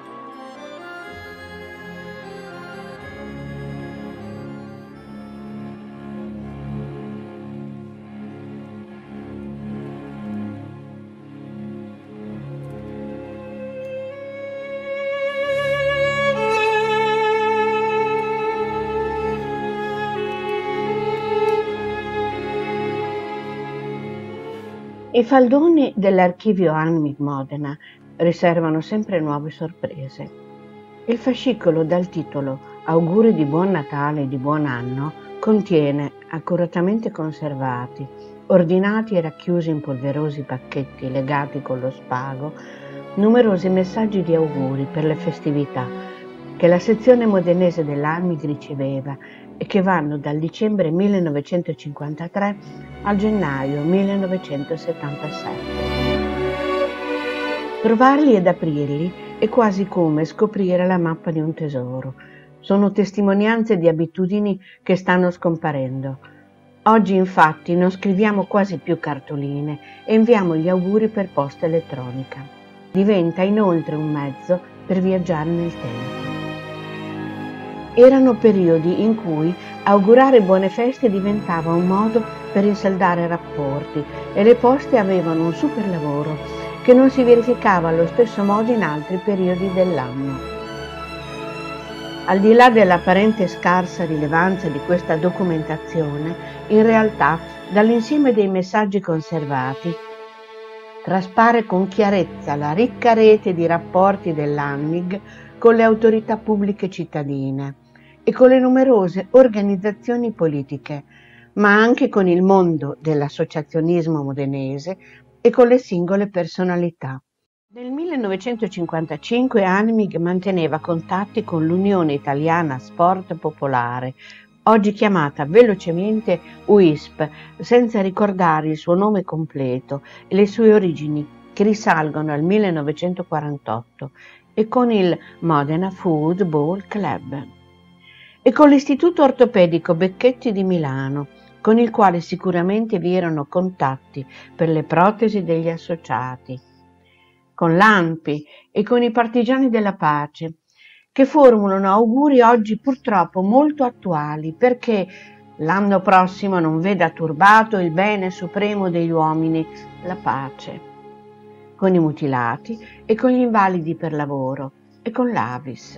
I faldoni dell'archivio Anmig Modena riservano sempre nuove sorprese. Il fascicolo dal titolo Auguri di buon Natale e di buon anno contiene, accuratamente conservati, ordinati e racchiusi in polverosi pacchetti legati con lo spago, numerosi messaggi di auguri per le festività che la sezione modenese dell'Anmig riceveva e che vanno dal dicembre millenovecentocinquantatré al gennaio millenovecentosettantasette. Trovarli ed aprirli è quasi come scoprire la mappa di un tesoro. Sono testimonianze di abitudini che stanno scomparendo. Oggi infatti non scriviamo quasi più cartoline e inviamo gli auguri per posta elettronica. Diventa inoltre un mezzo per viaggiare nel tempo. Erano periodi in cui augurare buone feste diventava un modo per rinsaldare rapporti e le poste avevano un super lavoro che non si verificava allo stesso modo in altri periodi dell'anno. Al di là dell'apparente scarsa rilevanza di questa documentazione, in realtà dall'insieme dei messaggi conservati traspare con chiarezza la ricca rete di rapporti dell'Anmig con le autorità pubbliche cittadine e con le numerose organizzazioni politiche, ma anche con il mondo dell'associazionismo modenese e con le singole personalità. Nel millenovecentocinquantacinque Anmig manteneva contatti con l'Unione Italiana Sport Popolare, oggi chiamata velocemente U I S P, senza ricordare il suo nome completo e le sue origini, che risalgono al millenovecentoquarantotto, e con il Modena Football Club, e con l'Istituto Ortopedico Becchetti di Milano, con il quale sicuramente vi erano contatti per le protesi degli associati, con l'A N P I e con i Partigiani della Pace, che formulano auguri oggi purtroppo molto attuali perché l'anno prossimo non veda turbato il bene supremo degli uomini, la pace, con i mutilati e con gli invalidi per lavoro e con l'A V I S.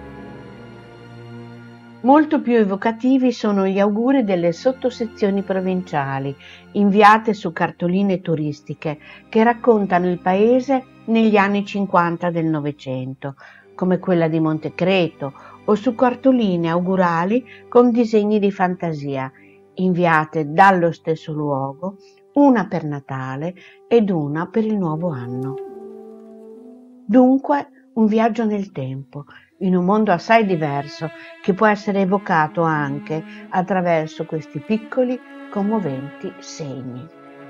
Molto più evocativi sono gli auguri delle sottosezioni provinciali, inviate su cartoline turistiche che raccontano il paese negli anni cinquanta del Novecento, come quella di Montecreto, o su cartoline augurali con disegni di fantasia, inviate dallo stesso luogo, una per Natale ed una per il nuovo anno. Dunque, un viaggio nel tempo, in un mondo assai diverso, che può essere evocato anche attraverso questi piccoli, commoventi segni.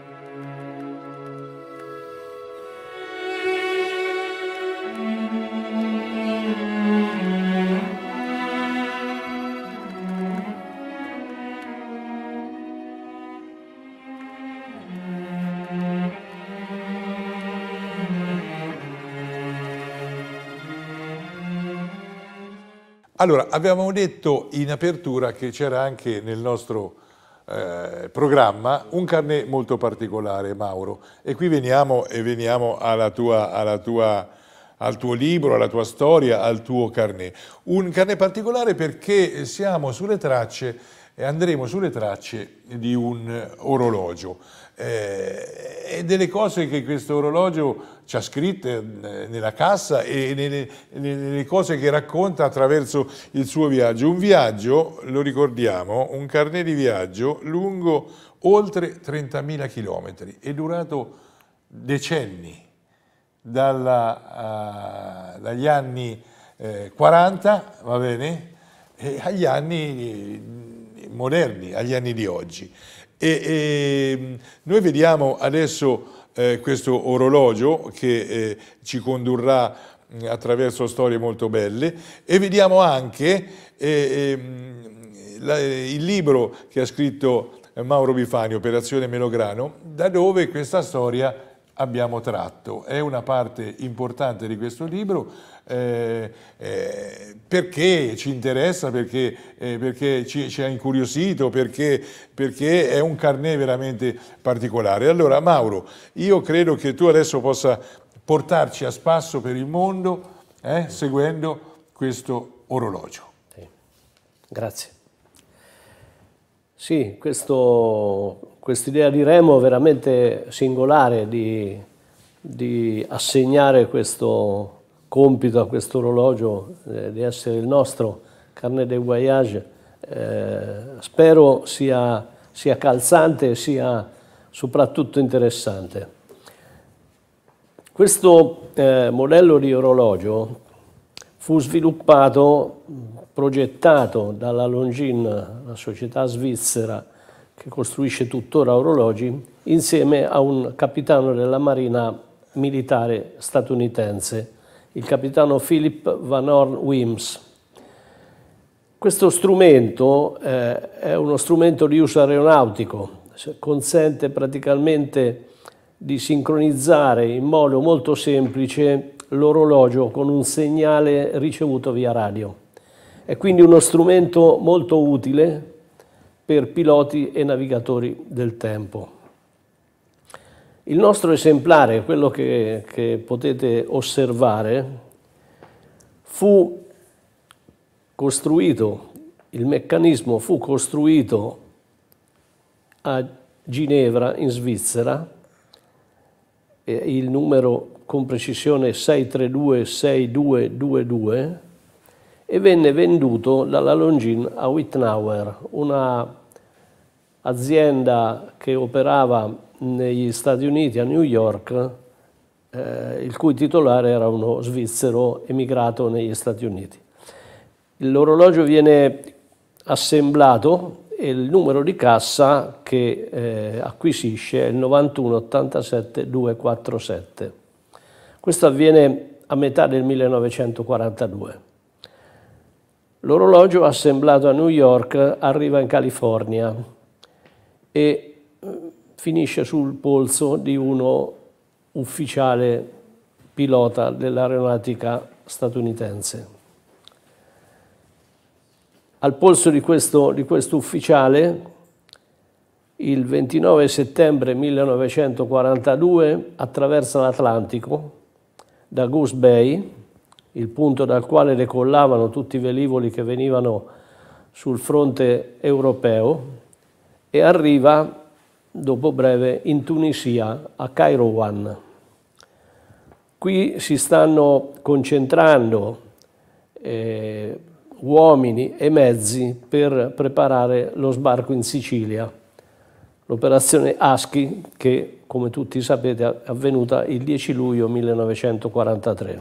Allora, avevamo detto in apertura che c'era anche nel nostro eh, programma un carnet molto particolare, Mauro, e qui veniamo, e veniamo alla tua, alla tua, al tuo libro, alla tua storia, al tuo carnet. Un carnet particolare perché siamo sulle tracce, e andremo sulle tracce di un orologio. Eh, e delle cose che questo orologio ci ha scritte nella cassa e nelle, nelle cose che racconta attraverso il suo viaggio. Un viaggio, lo ricordiamo, un carnet di viaggio lungo oltre trentamila chilometri, è durato decenni, dalla, uh, dagli anni eh, quaranta, va bene, e agli anni moderni, agli anni di oggi. E, e noi vediamo adesso eh, questo orologio che eh, ci condurrà attraverso storie molto belle, e vediamo anche eh, eh, la, il libro che ha scritto Mauro Bifani, Operazione Melograno, da dove questa storia abbiamo tratto. È una parte importante di questo libro eh, eh, perché ci interessa, perché, eh, perché ci, ci ha incuriosito, perché, perché è un carnet veramente particolare. Allora Mauro, io credo che tu adesso possa portarci a spasso per il mondo eh, seguendo questo orologio. Sì. Grazie. Sì, quest'idea di Remo veramente singolare di, di assegnare questo compito a questo orologio, eh, di essere il nostro carnet de voyage, eh, spero sia, sia calzante e sia soprattutto interessante. Questo eh, modello di orologio fu sviluppato, progettato dalla Longines, la società svizzera che costruisce tuttora orologi, insieme a un capitano della Marina militare statunitense, il capitano Philip Van Horn Wims. Questo strumento eh, è uno strumento di uso aeronautico, consente praticamente di sincronizzare in modo molto semplice l'orologio con un segnale ricevuto via radio. È quindi uno strumento molto utile per piloti e navigatori del tempo. Il nostro esemplare, quello che, che potete osservare, fu costruito, il meccanismo fu costruito a Ginevra, in Svizzera, e il numero con precisione sei tre due sei due due due, e venne venduto dalla Longines a Wittnauer, una azienda che operava negli Stati Uniti, a New York, eh, il cui titolare era uno svizzero emigrato negli Stati Uniti. L'orologio viene assemblato e il numero di cassa che eh, acquisisce è il novantuno ottantasette duecentoquarantasette. Questo avviene a metà del millenovecentoquarantadue. L'orologio assemblato a New York arriva in California e finisce sul polso di uno ufficiale pilota dell'aeronautica statunitense. Al polso di questo, di questo ufficiale, il ventinove settembre millenovecentoquarantadue, attraversa l'Atlantico da Goose Bay, il punto dal quale decollavano tutti i velivoli che venivano sul fronte europeo, e arriva dopo breve in Tunisia, a Kairouan. Qui si stanno concentrando eh, uomini e mezzi per preparare lo sbarco in Sicilia, l'operazione Husky, che come tutti sapete è avvenuta il dieci luglio millenovecentoquarantatré.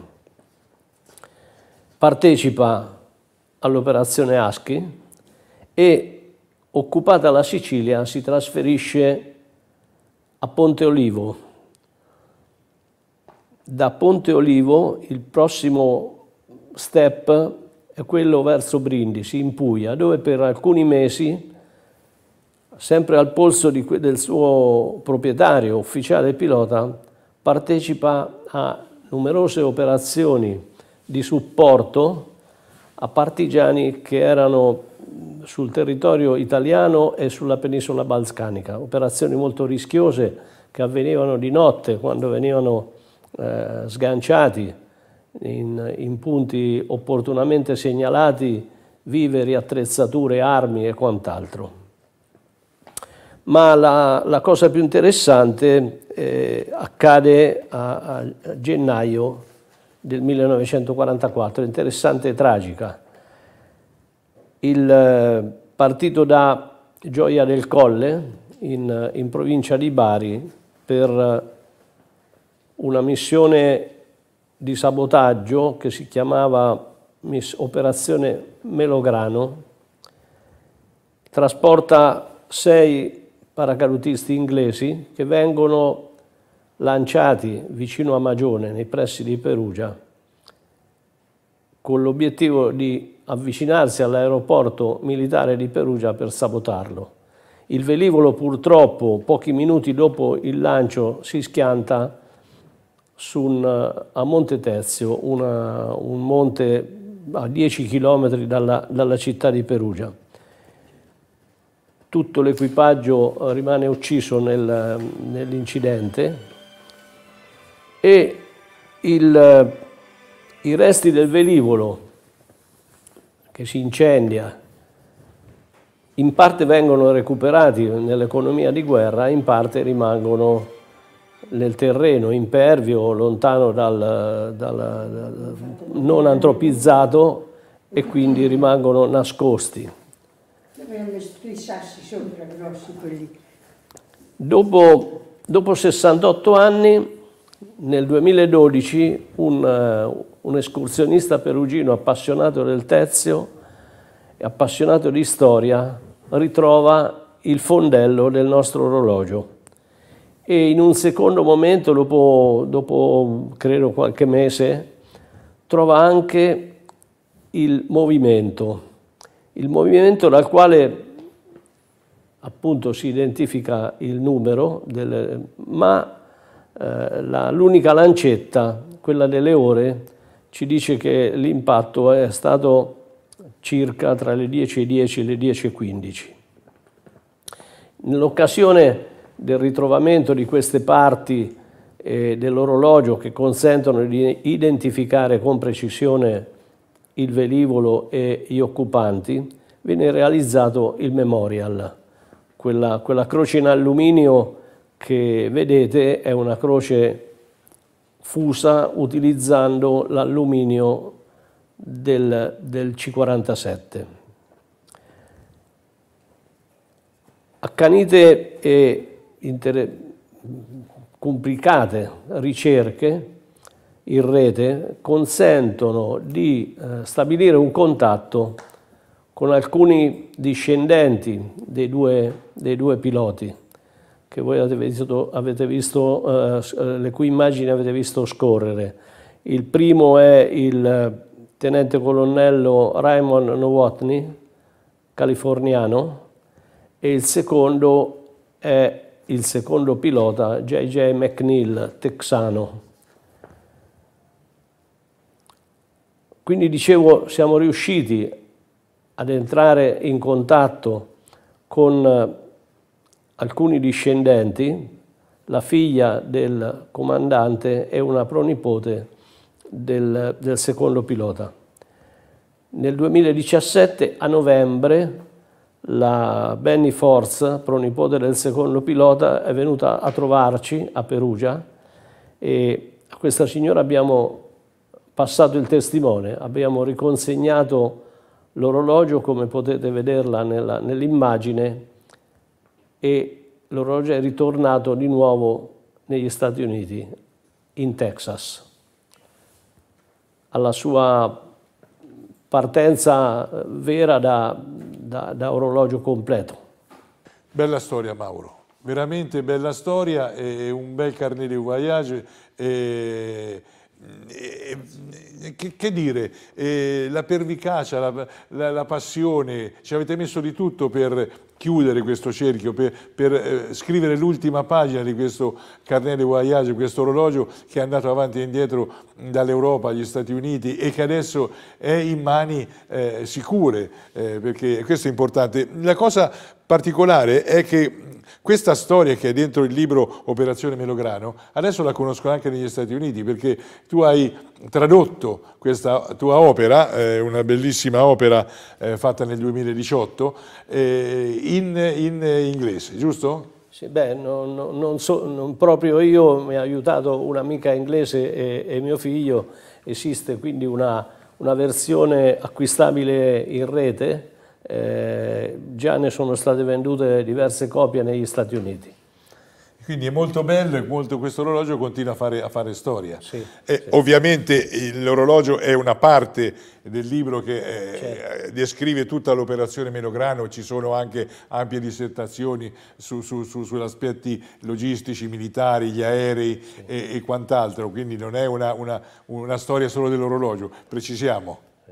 Partecipa all'operazione Husky e, occupata la Sicilia, si trasferisce a Ponte Olivo. Da Ponte Olivo il prossimo step è quello verso Brindisi, in Puglia, dove per alcuni mesi, sempre al polso di, del suo proprietario, ufficiale pilota, partecipa a numerose operazioni di supporto a partigiani che erano sul territorio italiano e sulla penisola balcanica, operazioni molto rischiose che avvenivano di notte, quando venivano eh, sganciati in, in punti opportunamente segnalati viveri, attrezzature, armi e quant'altro. Ma la, la cosa più interessante eh, accade a, a gennaio del millenovecentoquarantaquattro, interessante e tragica. Il partito da Gioia del Colle, in, in provincia di Bari, per una missione di sabotaggio che si chiamava Operazione Melograno, trasporta sei paracadutisti inglesi che vengono lanciati vicino a Magione, nei pressi di Perugia, con l'obiettivo di avvicinarsi all'aeroporto militare di Perugia per sabotarlo. Il velivolo purtroppo, pochi minuti dopo il lancio, si schianta su un, a Monte Tezio, una, un monte a dieci chilometri dalla, dalla città di Perugia. Tutto l'equipaggio rimane ucciso nel, nell'incidente e il, i resti del velivolo che si incendia in parte vengono recuperati nell'economia di guerra, in parte rimangono nel terreno impervio, lontano dal, dal, dal non antropizzato, e quindi rimangono nascosti. Dopo, dopo sessantotto anni, nel duemiladodici, un, un escursionista perugino appassionato del Tezio e appassionato di storia ritrova il fondello del nostro orologio e in un secondo momento, dopo, dopo credo qualche mese, trova anche il movimento, il movimento dal quale appunto si identifica il numero, del, ma eh, l'unica lancetta, quella delle ore, ci dice che l'impatto è stato circa tra le dieci e dieci e le dieci e quindici. Nell'occasione del ritrovamento di queste parti eh, dell'orologio che consentono di identificare con precisione il velivolo e gli occupanti, viene realizzato il memorial. Quella, quella croce in alluminio che vedete è una croce fusa utilizzando l'alluminio del, del C quarantasette. Accanite e complicate ricerche in rete consentono di eh, stabilire un contatto con alcuni discendenti dei due, dei due piloti che voi avete visto, avete visto eh, le cui immagini avete visto scorrere. Il primo è il tenente colonnello Raymond Nowotny, californiano, e il secondo è il secondo pilota J J McNeil, texano. Quindi dicevo, siamo riusciti ad entrare in contatto con alcuni discendenti, la figlia del comandante e una pronipote del, del secondo pilota. Nel duemiladiciassette, a novembre, la Benny Force, pronipote del secondo pilota, è venuta a trovarci a Perugia e a questa signora abbiamo passato il testimone, abbiamo riconsegnato l'orologio come potete vederla nell'immagine e l'orologio è ritornato di nuovo negli Stati Uniti, in Texas, alla sua partenza vera da, da, da orologio completo. Bella storia, Mauro, veramente bella storia, e un bel carnet di voyage. E... Che, che dire, eh, la pervicacia, la, la, la passione, ci avete messo di tutto per chiudere questo cerchio, per, per eh, scrivere l'ultima pagina di questo carnet de voyage, questo orologio che è andato avanti e indietro dall'Europa agli Stati Uniti e che adesso è in mani eh, sicure, eh, perché questo è importante. La cosa particolare è che questa storia che è dentro il libro Operazione Melograno, adesso la conosco anche negli Stati Uniti, perché tu hai tradotto questa tua opera, eh, una bellissima opera eh, fatta nel duemiladiciotto, eh, in, in inglese, giusto? Sì, beh, non, non, so, non proprio io, mi ha aiutato un'amica inglese e, e mio figlio. Esiste quindi una, una versione acquistabile in rete. Eh, già ne sono state vendute diverse copie negli Stati Uniti. Quindi è molto bello e molto, questo orologio continua a fare, a fare storia. Sì, eh, sì. Ovviamente l'orologio è una parte del libro che eh, certo. descrive tutta l'operazione Melograno, ci sono anche ampie dissertazioni su, su, su, sugli aspetti logistici, militari, gli aerei sì. e, e quant'altro, quindi non è una, una, una storia solo dell'orologio, precisiamo.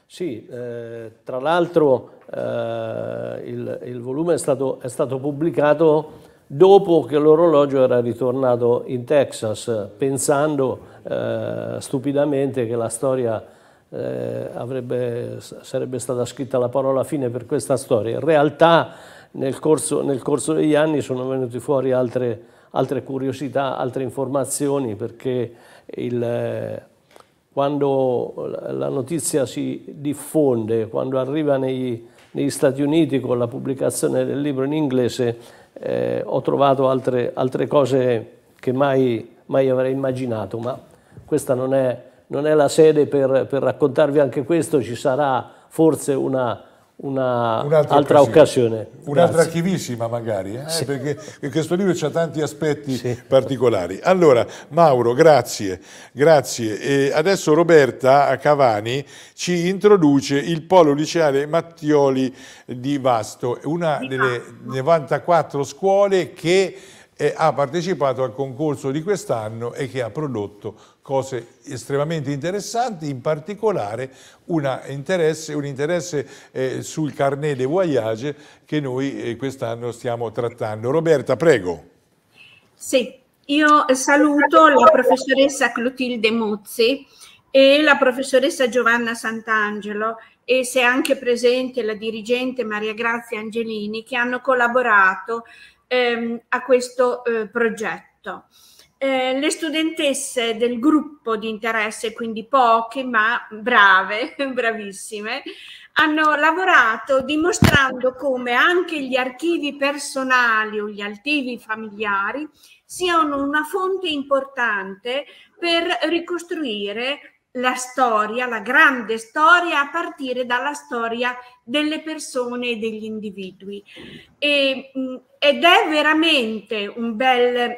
Sì, eh, tra l'altro eh, il, il volume è stato, è stato pubblicato dopo che l'orologio era ritornato in Texas, pensando eh, stupidamente che la storia eh, avrebbe, sarebbe stata scritta la parola fine per questa storia. In realtà nel corso, nel corso degli anni sono venute fuori altre, altre curiosità, altre informazioni, perché il, quando la notizia si diffonde, quando arriva nei, negli Stati Uniti con la pubblicazione del libro in inglese, Eh, ho trovato altre, altre cose che mai, mai avrei immaginato, ma questa non è, non è la sede per, per raccontarvi anche questo. Ci sarà forse una, una altra occasione. Un'altra archivissima magari, eh? Sì. Perché, perché questo libro ha tanti aspetti sì. particolari. Allora, Mauro, grazie, grazie. E adesso Roberta Cavani ci introduce il Polo Liceale Mattioli di Vasto, una delle novantaquattro scuole che eh, ha partecipato al concorso di quest'anno e che ha prodotto cose estremamente interessanti, in particolare una interesse, un interesse eh, sul carnet de voyage che noi eh, quest'anno stiamo trattando. Roberta, prego. Sì, io saluto la professoressa Clotilde Muzzi e la professoressa Giovanna Sant'Angelo, e se anche presente la dirigente Maria Grazia Angelini, che hanno collaborato ehm, a questo eh, progetto. Eh, le studentesse del gruppo di interesse, quindi poche ma brave, bravissime, hanno lavorato dimostrando come anche gli archivi personali o gli archivi familiari siano una fonte importante per ricostruire la storia, la grande storia, a partire dalla storia delle persone e degli individui. E, ed è veramente un bel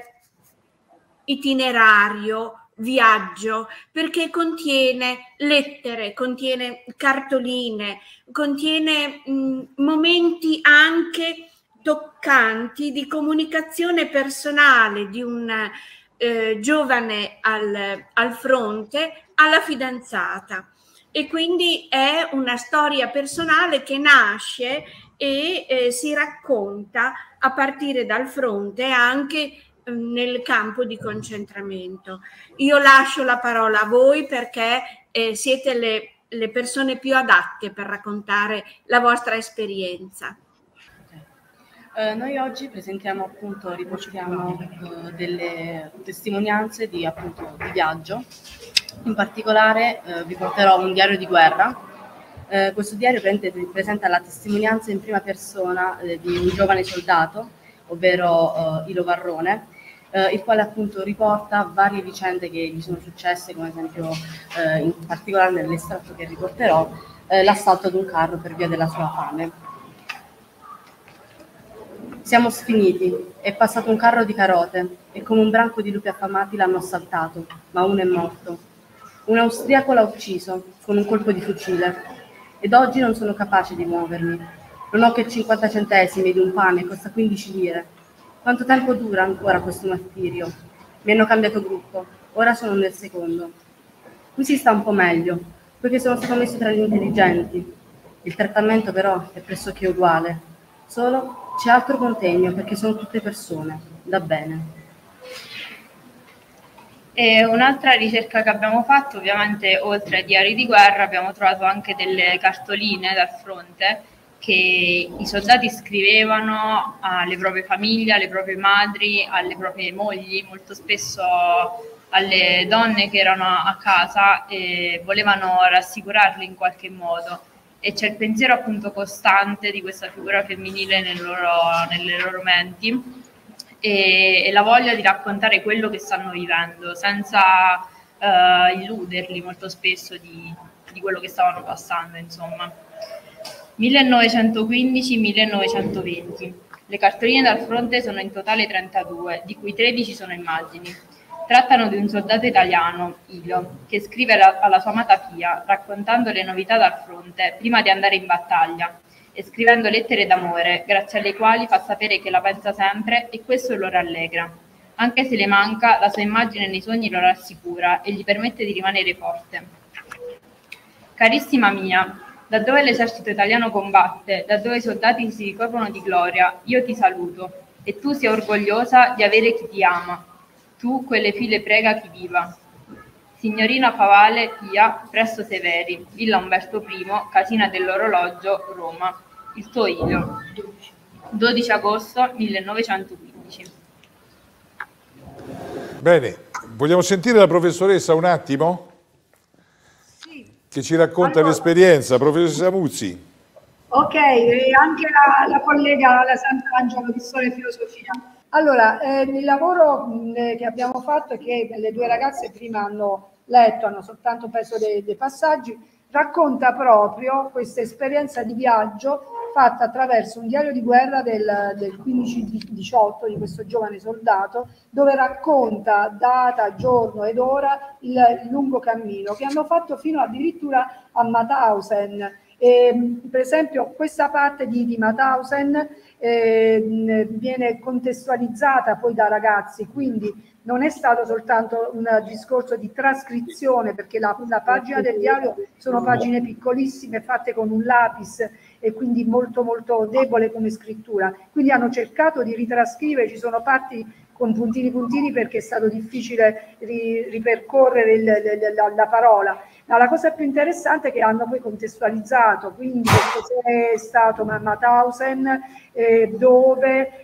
itinerario, viaggio, perché contiene lettere, contiene cartoline, contiene mh, momenti anche toccanti di comunicazione personale di un eh, giovane al, al fronte alla fidanzata. E quindi è una storia personale che nasce e eh, si racconta a partire dal fronte anche nel campo di concentramento. Io lascio la parola a voi perché eh, siete le, le persone più adatte per raccontare la vostra esperienza. Eh, noi oggi presentiamo appunto, riportiamo eh, delle testimonianze di, appunto, di viaggio. In particolare eh, vi porterò un diario di guerra. Eh, questo diario presenta la testimonianza in prima persona eh, di un giovane soldato, ovvero eh, Ilo Varrone, eh, il quale appunto riporta varie vicende che gli sono successe, come ad esempio eh, in particolare nell'estratto che riporterò, eh, l'assalto ad un carro per via della sua fame. Siamo sfiniti, è passato un carro di carote e come un branco di lupi affamati l'hanno assaltato, ma uno è morto. Un austriaco l'ha ucciso con un colpo di fucile ed oggi non sono capace di muovermi. Non ho che cinquanta centesimi di un pane, costa quindici lire. Quanto tempo dura ancora questo martirio? Mi hanno cambiato gruppo, ora sono nel secondo. Qui si sta un po' meglio, poiché sono stato messo tra gli intelligenti. Il trattamento però è pressoché uguale, solo c'è altro contegno perché sono tutte persone, da bene. E un'altra ricerca che abbiamo fatto, ovviamente oltre ai diari di guerra, abbiamo trovato anche delle cartoline dal fronte che i soldati scrivevano alle proprie famiglie, alle proprie madri, alle proprie mogli, molto spesso alle donne che erano a casa e volevano rassicurarle in qualche modo. E c'è il pensiero appunto costante di questa figura femminile nel loro, nelle loro menti e, e la voglia di raccontare quello che stanno vivendo senza uh, illuderli molto spesso di, di quello che stavano passando, insomma. millenovecentoquindici millenovecentoventi. Le cartoline dal fronte sono in totale trentadue, di cui tredici sono immagini. Trattano di un soldato italiano, Ilo, che scrive alla, alla sua amata Pia, raccontando le novità dal fronte prima di andare in battaglia e scrivendo lettere d'amore, grazie alle quali fa sapere che la pensa sempre e questo lo rallegra. Anche se le manca, la sua immagine nei sogni lo rassicura e gli permette di rimanere forte. Carissima mia, da dove l'esercito italiano combatte, da dove i soldati si ricoprono di gloria, io ti saluto, e tu sia orgogliosa di avere chi ti ama. Tu quelle file prega chi viva. Signorina Favale Pia, presso Severi, Villa Umberto primo, Casina dell'Orologio, Roma. Il tuo Ilio. dodici agosto millenovecentoquindici. Bene, vogliamo sentire la professoressa un attimo? Sì. Che ci racconta Allora, l'esperienza, professoressa Muzzi. Ok, e anche la, la collega la Sant'Angelo di Storia e Filosofia. Allora, eh, il lavoro mh, che abbiamo fatto, che le due ragazze prima hanno letto, hanno soltanto preso dei, dei passaggi, racconta proprio questa esperienza di viaggio fatta attraverso un diario di guerra del, del quindici diciotto di questo giovane soldato, dove racconta data, giorno ed ora il, il lungo cammino che hanno fatto fino addirittura a Mauthausen. E, per esempio, questa parte di, di Mauthausen eh, viene contestualizzata poi da ragazzi, quindi non è stato soltanto un discorso di trascrizione, perché la, la pagina del diario sono pagine piccolissime fatte con un lapis e quindi molto molto debole come scrittura, quindi hanno cercato di ritrascrivere, ci sono parti con puntini puntini perché è stato difficile ri, ripercorrere il, la, la parola. Ma la cosa più interessante è che hanno poi contestualizzato, quindi che cos'è stato Mauthausen, eh, dove,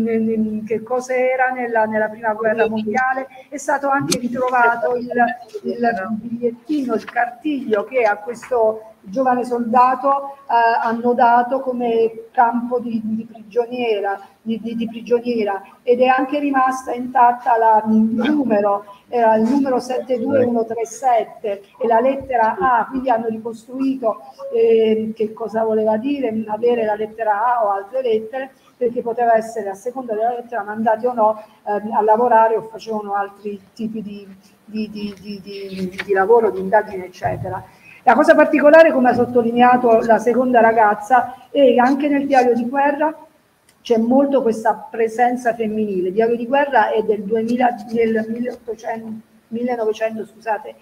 eh, che cosa era nella, nella prima guerra mondiale. È stato anche ritrovato il, il bigliettino, il cartiglio che a questo giovane soldato eh, hanno dato come campo di, di prigioniera, di, di, di prigioniera, ed è anche rimasta intatta la, il numero, era il numero sette due uno tre sette e la lettera A, quindi hanno ricostruito eh, che cosa voleva dire avere la lettera A o altre lettere, perché poteva essere a seconda della lettera mandati o no eh, a lavorare o facevano altri tipi di, di, di, di, di, di lavoro, di indagine, eccetera. La cosa particolare, come ha sottolineato la seconda ragazza, è che anche nel diario di guerra c'è molto questa presenza femminile. Il diario di guerra è del duemila, del milleottocento, millenovecento, scusate,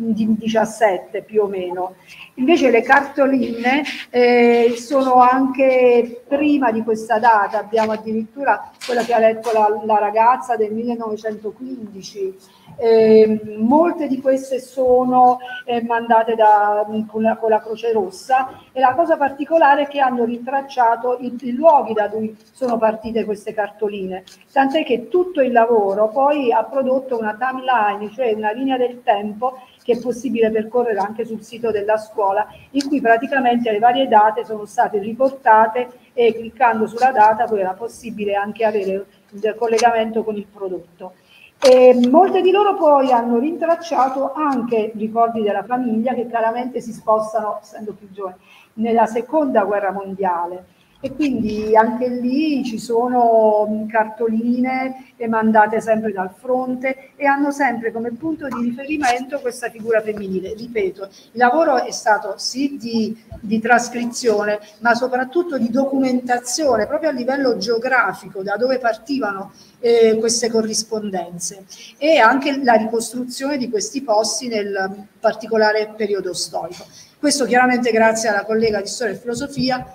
diciassette più o meno. Invece le cartoline eh, sono anche prima di questa data, abbiamo addirittura quella che ha letto la, la ragazza del millenovecentoquindici. Eh, molte di queste sono eh, mandate da, con, la, con la Croce Rossa, e la cosa particolare è che hanno rintracciato i, i luoghi da cui sono partite queste cartoline, tant'è che tutto il lavoro poi ha prodotto una timeline, cioè una linea del tempo che è possibile percorrere anche sul sito della scuola, in cui praticamente le varie date sono state riportate e cliccando sulla data poi era possibile anche avere il collegamento con il prodotto. E molte di loro poi hanno rintracciato anche ricordi della famiglia che chiaramente si spostano, essendo più giovani, nella seconda guerra mondiale, e quindi anche lì ci sono cartoline mandate sempre dal fronte e hanno sempre come punto di riferimento questa figura femminile. Ripeto, il lavoro è stato sì di, di trascrizione, ma soprattutto di documentazione proprio a livello geografico, da dove partivano eh, queste corrispondenze, e anche la ricostruzione di questi posti nel particolare periodo storico. Questo chiaramente grazie alla collega di Storia e Filosofia,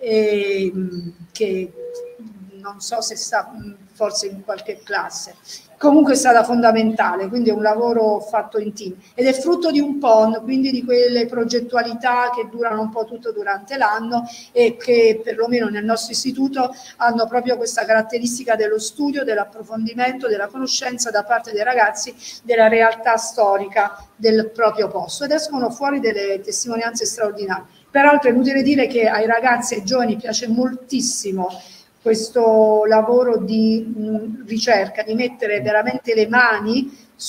Eh, che non so se sta forse in qualche classe, comunque è stata fondamentale, quindi è un lavoro fatto in team ed è frutto di un P O N, quindi di quelle progettualità che durano un po' tutto durante l'anno e che perlomeno nel nostro istituto hanno proprio questa caratteristica dello studio, dell'approfondimento, della conoscenza da parte dei ragazzi della realtà storica del proprio posto, ed escono fuori delle testimonianze straordinarie. Peraltro è inutile dire che ai ragazzi e ai giovani piace moltissimo questo lavoro di mh, ricerca, di mettere veramente le mani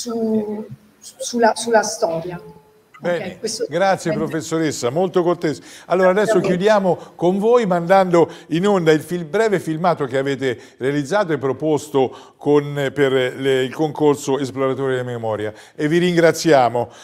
su, sulla, sulla storia. Bene, okay, grazie professoressa, molto cortese. Allora adesso chiudiamo con voi mandando in onda il fil breve filmato che avete realizzato e proposto con, per le, il concorso Esploratori della Memoria, e vi ringraziamo.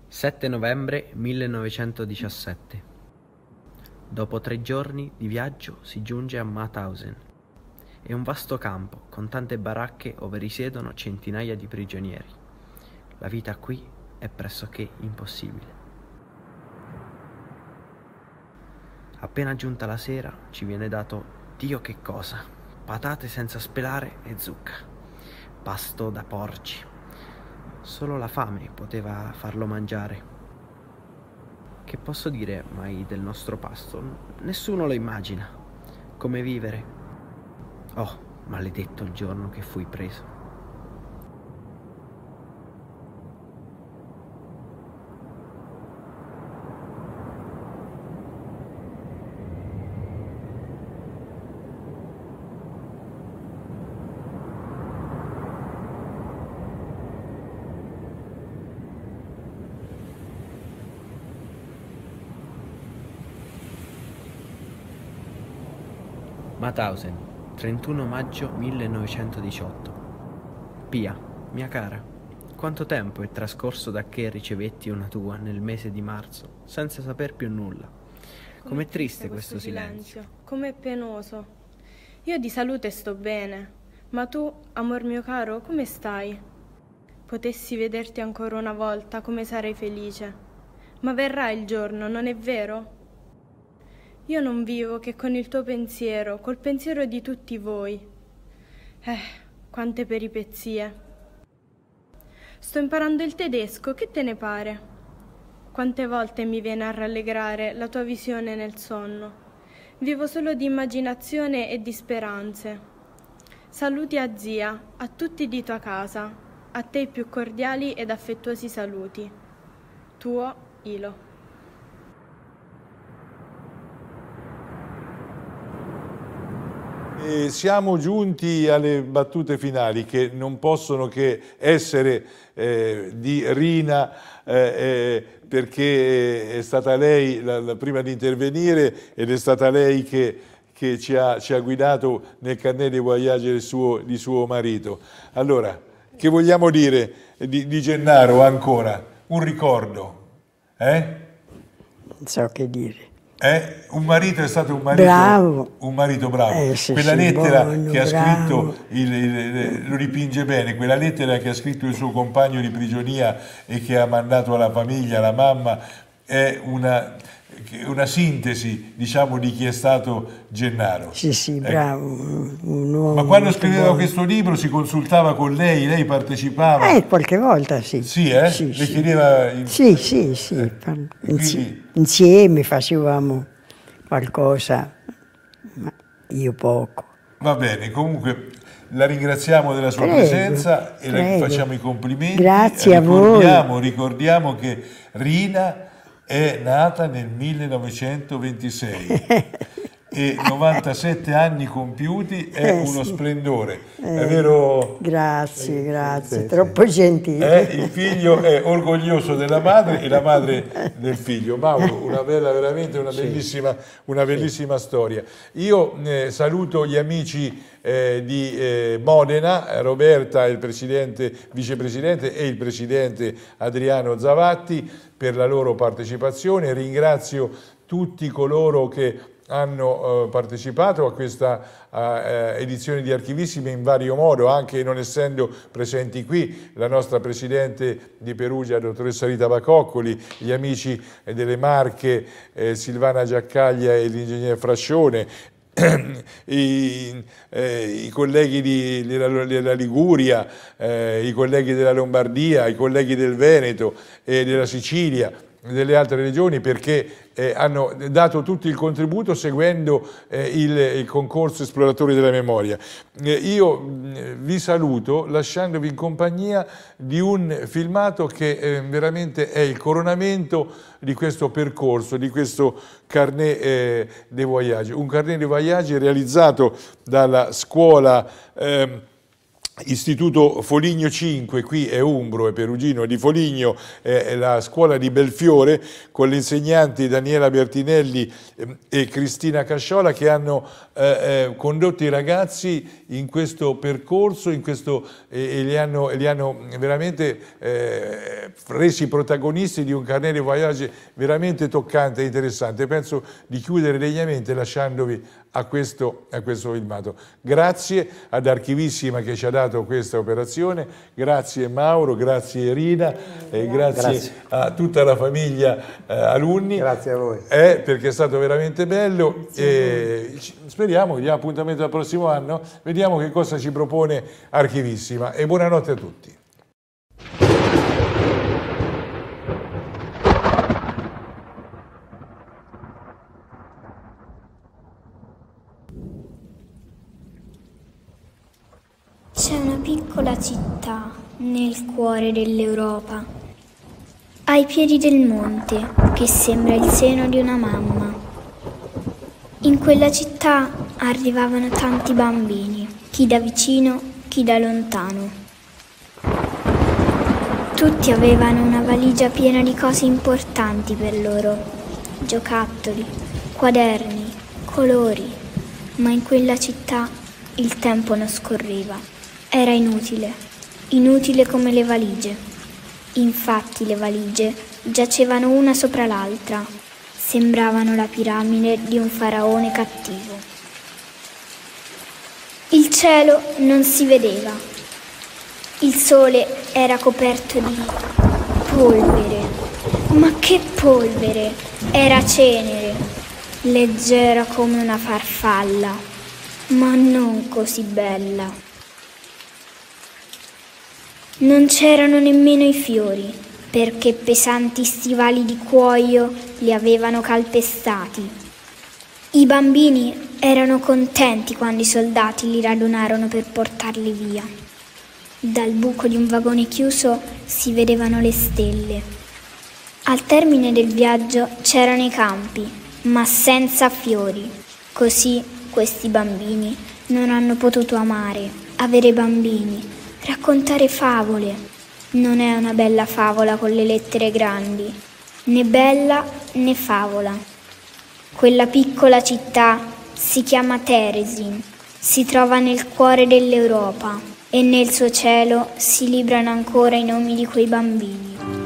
sette novembre millenovecentodiciassette. Dopo tre giorni di viaggio si giunge a Mauthausen. È un vasto campo con tante baracche ove risiedono centinaia di prigionieri. La vita qui è pressoché impossibile. Appena giunta la sera ci viene dato Dio che cosa, patate senza spelare e zucca, pasto da porci. Solo la fame poteva farlo mangiare. Che posso dire mai del nostro pasto? Nessuno lo immagina. Come vivere? Oh, maledetto il giorno che fui preso. Mauthausen, trentuno maggio millenovecentodiciotto. Pia, mia cara, quanto tempo è trascorso da che ricevetti una tua nel mese di marzo, senza saper più nulla. Com'è triste questo silenzio. Com'è penoso. Io di salute sto bene, ma tu, amor mio caro, come stai? Potessi vederti ancora una volta, come sarei felice. Ma verrà il giorno, non è vero? Io non vivo che con il tuo pensiero, col pensiero di tutti voi. Eh, quante peripezie. Sto imparando il tedesco, che te ne pare? Quante volte mi viene a rallegrare la tua visione nel sonno. Vivo solo di immaginazione e di speranze. Saluti a zia, a tutti di tua casa, a te i più cordiali ed affettuosi saluti. Tuo Ilo. E siamo giunti alle battute finali che non possono che essere eh, di Rina eh, eh, perché è stata lei la, la prima di intervenire ed è stata lei che, che ci, ha, ci ha guidato nel carnet dei voyage del suo, di suo marito. Allora, che vogliamo dire di, di Gennaro ancora? Un ricordo? Eh? Non so che dire. Eh? Un marito è stato un marito bravo, un marito bravo. Eh, sì, quella sì, lettera buono, che ha bravo. scritto, il, il, lo dipinge bene, quella lettera che ha scritto il suo compagno di prigionia e che ha mandato alla famiglia, alla mamma, è una, una sintesi, diciamo, di chi è stato Gennaro. Sì, sì, eh. bravo, un uomo. Ma quando molto scriveva buono. questo libro si consultava con lei, lei partecipava? Eh, qualche volta sì. Sì, eh? Sì, Le sì. chiedeva... Il... Sì, sì, sì. Eh. Insi- Quindi... Insieme facevamo qualcosa, ma io poco. Va bene, comunque la ringraziamo della sua Prego, presenza e le prego. facciamo i complimenti. Grazie a ricordiamo, voi. ricordiamo che Rina è nata nel millenovecentoventisei e novantasette anni compiuti è Eh, uno sì. splendore, Eh, è vero? Grazie, grazie, sì, troppo gentile. Eh, il figlio è orgoglioso della madre e la madre del figlio. Mauro, una bella, veramente una bellissima, una bellissima storia. Io eh, saluto gli amici eh, di eh, Modena, Roberta, il presidente, vicepresidente e il presidente Adriano Zavatti per la loro partecipazione. Ringrazio tutti coloro che hanno eh, partecipato a questa eh, edizione di Archivissime in vario modo, anche non essendo presenti qui la nostra Presidente di Perugia, dottoressa Rita Bacoccoli, gli amici eh, delle Marche, eh, Silvana Giaccaglia e l'ingegner Frascione, I, eh, i colleghi di, della, della Liguria, eh, i colleghi della Lombardia, i colleghi del Veneto e della Sicilia, delle altre regioni, perché eh, hanno dato tutto il contributo seguendo eh, il, il concorso Esploratori della Memoria. Eh, io mh, vi saluto lasciandovi in compagnia di un filmato che eh, veramente è il coronamento di questo percorso, di questo carnet eh, dei voyage, un carnet dei voyage realizzato dalla scuola eh, Istituto Foligno cinque, qui è umbro e perugino di Foligno, è la scuola di Belfiore, con le insegnanti Daniela Bertinelli e Cristina Casciola, che hanno eh, eh, condotto i ragazzi in questo percorso in questo, eh, e li hanno, li hanno veramente eh, resi protagonisti di un carnet de voyage veramente toccante e interessante. Penso di chiudere degnamente lasciandovi a questo, a questo filmato. Grazie ad Archivissima che ci ha dato questa operazione, grazie Mauro, grazie Rina, e grazie, grazie a tutta la famiglia eh, alunni. Grazie a voi. Eh, perché è stato veramente bello. E speriamo che diamo appuntamento al prossimo anno, vediamo che cosa ci propone Archivissima, e buonanotte a tutti. C'è una piccola città nel cuore dell'Europa, ai piedi del monte, che sembra il seno di una mamma. In quella città arrivavano tanti bambini, chi da vicino, chi da lontano. Tutti avevano una valigia piena di cose importanti per loro, giocattoli, quaderni, colori, ma in quella città il tempo non scorreva. Era inutile, inutile come le valigie. Infatti le valigie giacevano una sopra l'altra, sembravano la piramide di un faraone cattivo. Il cielo non si vedeva, il sole era coperto di polvere, ma che polvere! Era cenere, leggera come una farfalla, ma non così bella. Non c'erano nemmeno i fiori, perché pesanti stivali di cuoio li avevano calpestati. I bambini erano contenti quando i soldati li radunarono per portarli via. Dal buco di un vagone chiuso si vedevano le stelle. Al termine del viaggio c'erano i campi, ma senza fiori. Così questi bambini non hanno potuto amare, avere bambini, raccontare favole. Non è una bella favola con le lettere grandi, né bella né favola. Quella piccola città si chiama Terezin, si trova nel cuore dell'Europa e nel suo cielo si librano ancora i nomi di quei bambini.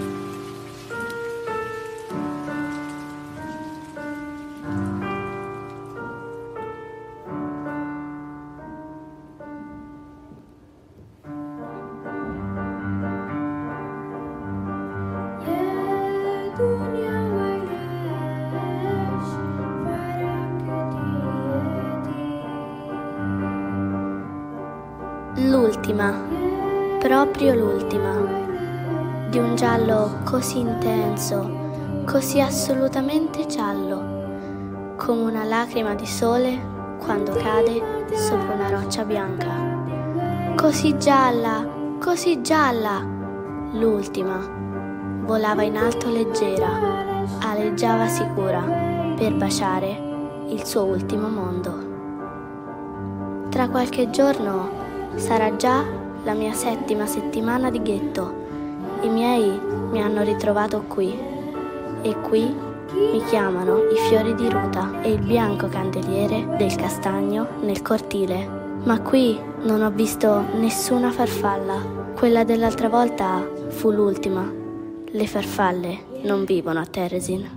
L'ultima, proprio l'ultima, di un giallo così intenso, così assolutamente giallo, come una lacrima di sole quando cade sopra una roccia bianca. Così gialla, così gialla, l'ultima, volava in alto leggera, aleggiava sicura per baciare il suo ultimo mondo. Tra qualche giorno sarà già la mia settima settimana di ghetto. I miei mi hanno ritrovato qui e qui mi chiamano i fiori di ruta e il bianco candeliere del castagno nel cortile. Ma qui non ho visto nessuna farfalla. Quella dell'altra volta fu l'ultima. Le farfalle non vivono a Terezin.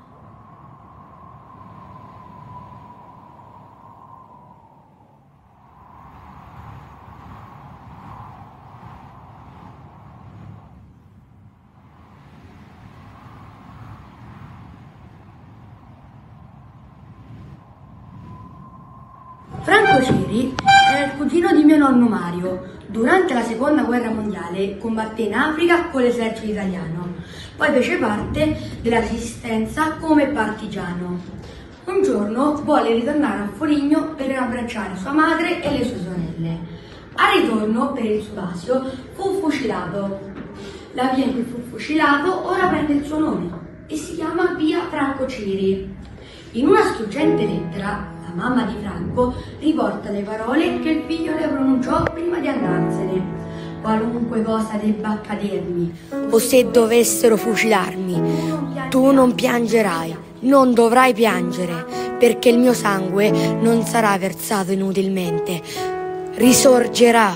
Franco Ciri era il cugino di mio nonno Mario. Durante la seconda guerra mondiale combatté in Africa con l'esercito italiano, poi fece parte della resistenza come partigiano. Un giorno volle ritornare a Foligno per abbracciare sua madre e le sue sorelle. Al ritorno, per il Sudasio, fu fucilato. La via in cui fu fucilato ora prende il suo nome e si chiama via Franco Ciri. In una struggente lettera, mamma di Franco, riporta le parole che il figlio le pronunciò prima di andarsene. Qualunque cosa debba accadermi, o se dovessero fucilarmi, tu non piangerai, non dovrai piangere, perché il mio sangue non sarà versato inutilmente, risorgerà.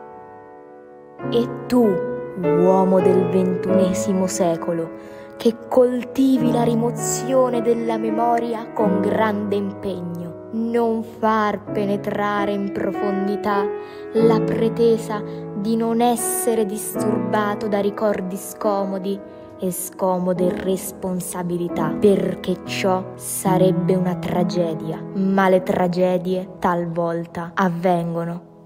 E tu, uomo del ventunesimo secolo, che coltivi la rimozione della memoria con grande impegno, non far penetrare in profondità la pretesa di non essere disturbato da ricordi scomodi e scomode responsabilità, perché ciò sarebbe una tragedia, ma le tragedie talvolta avvengono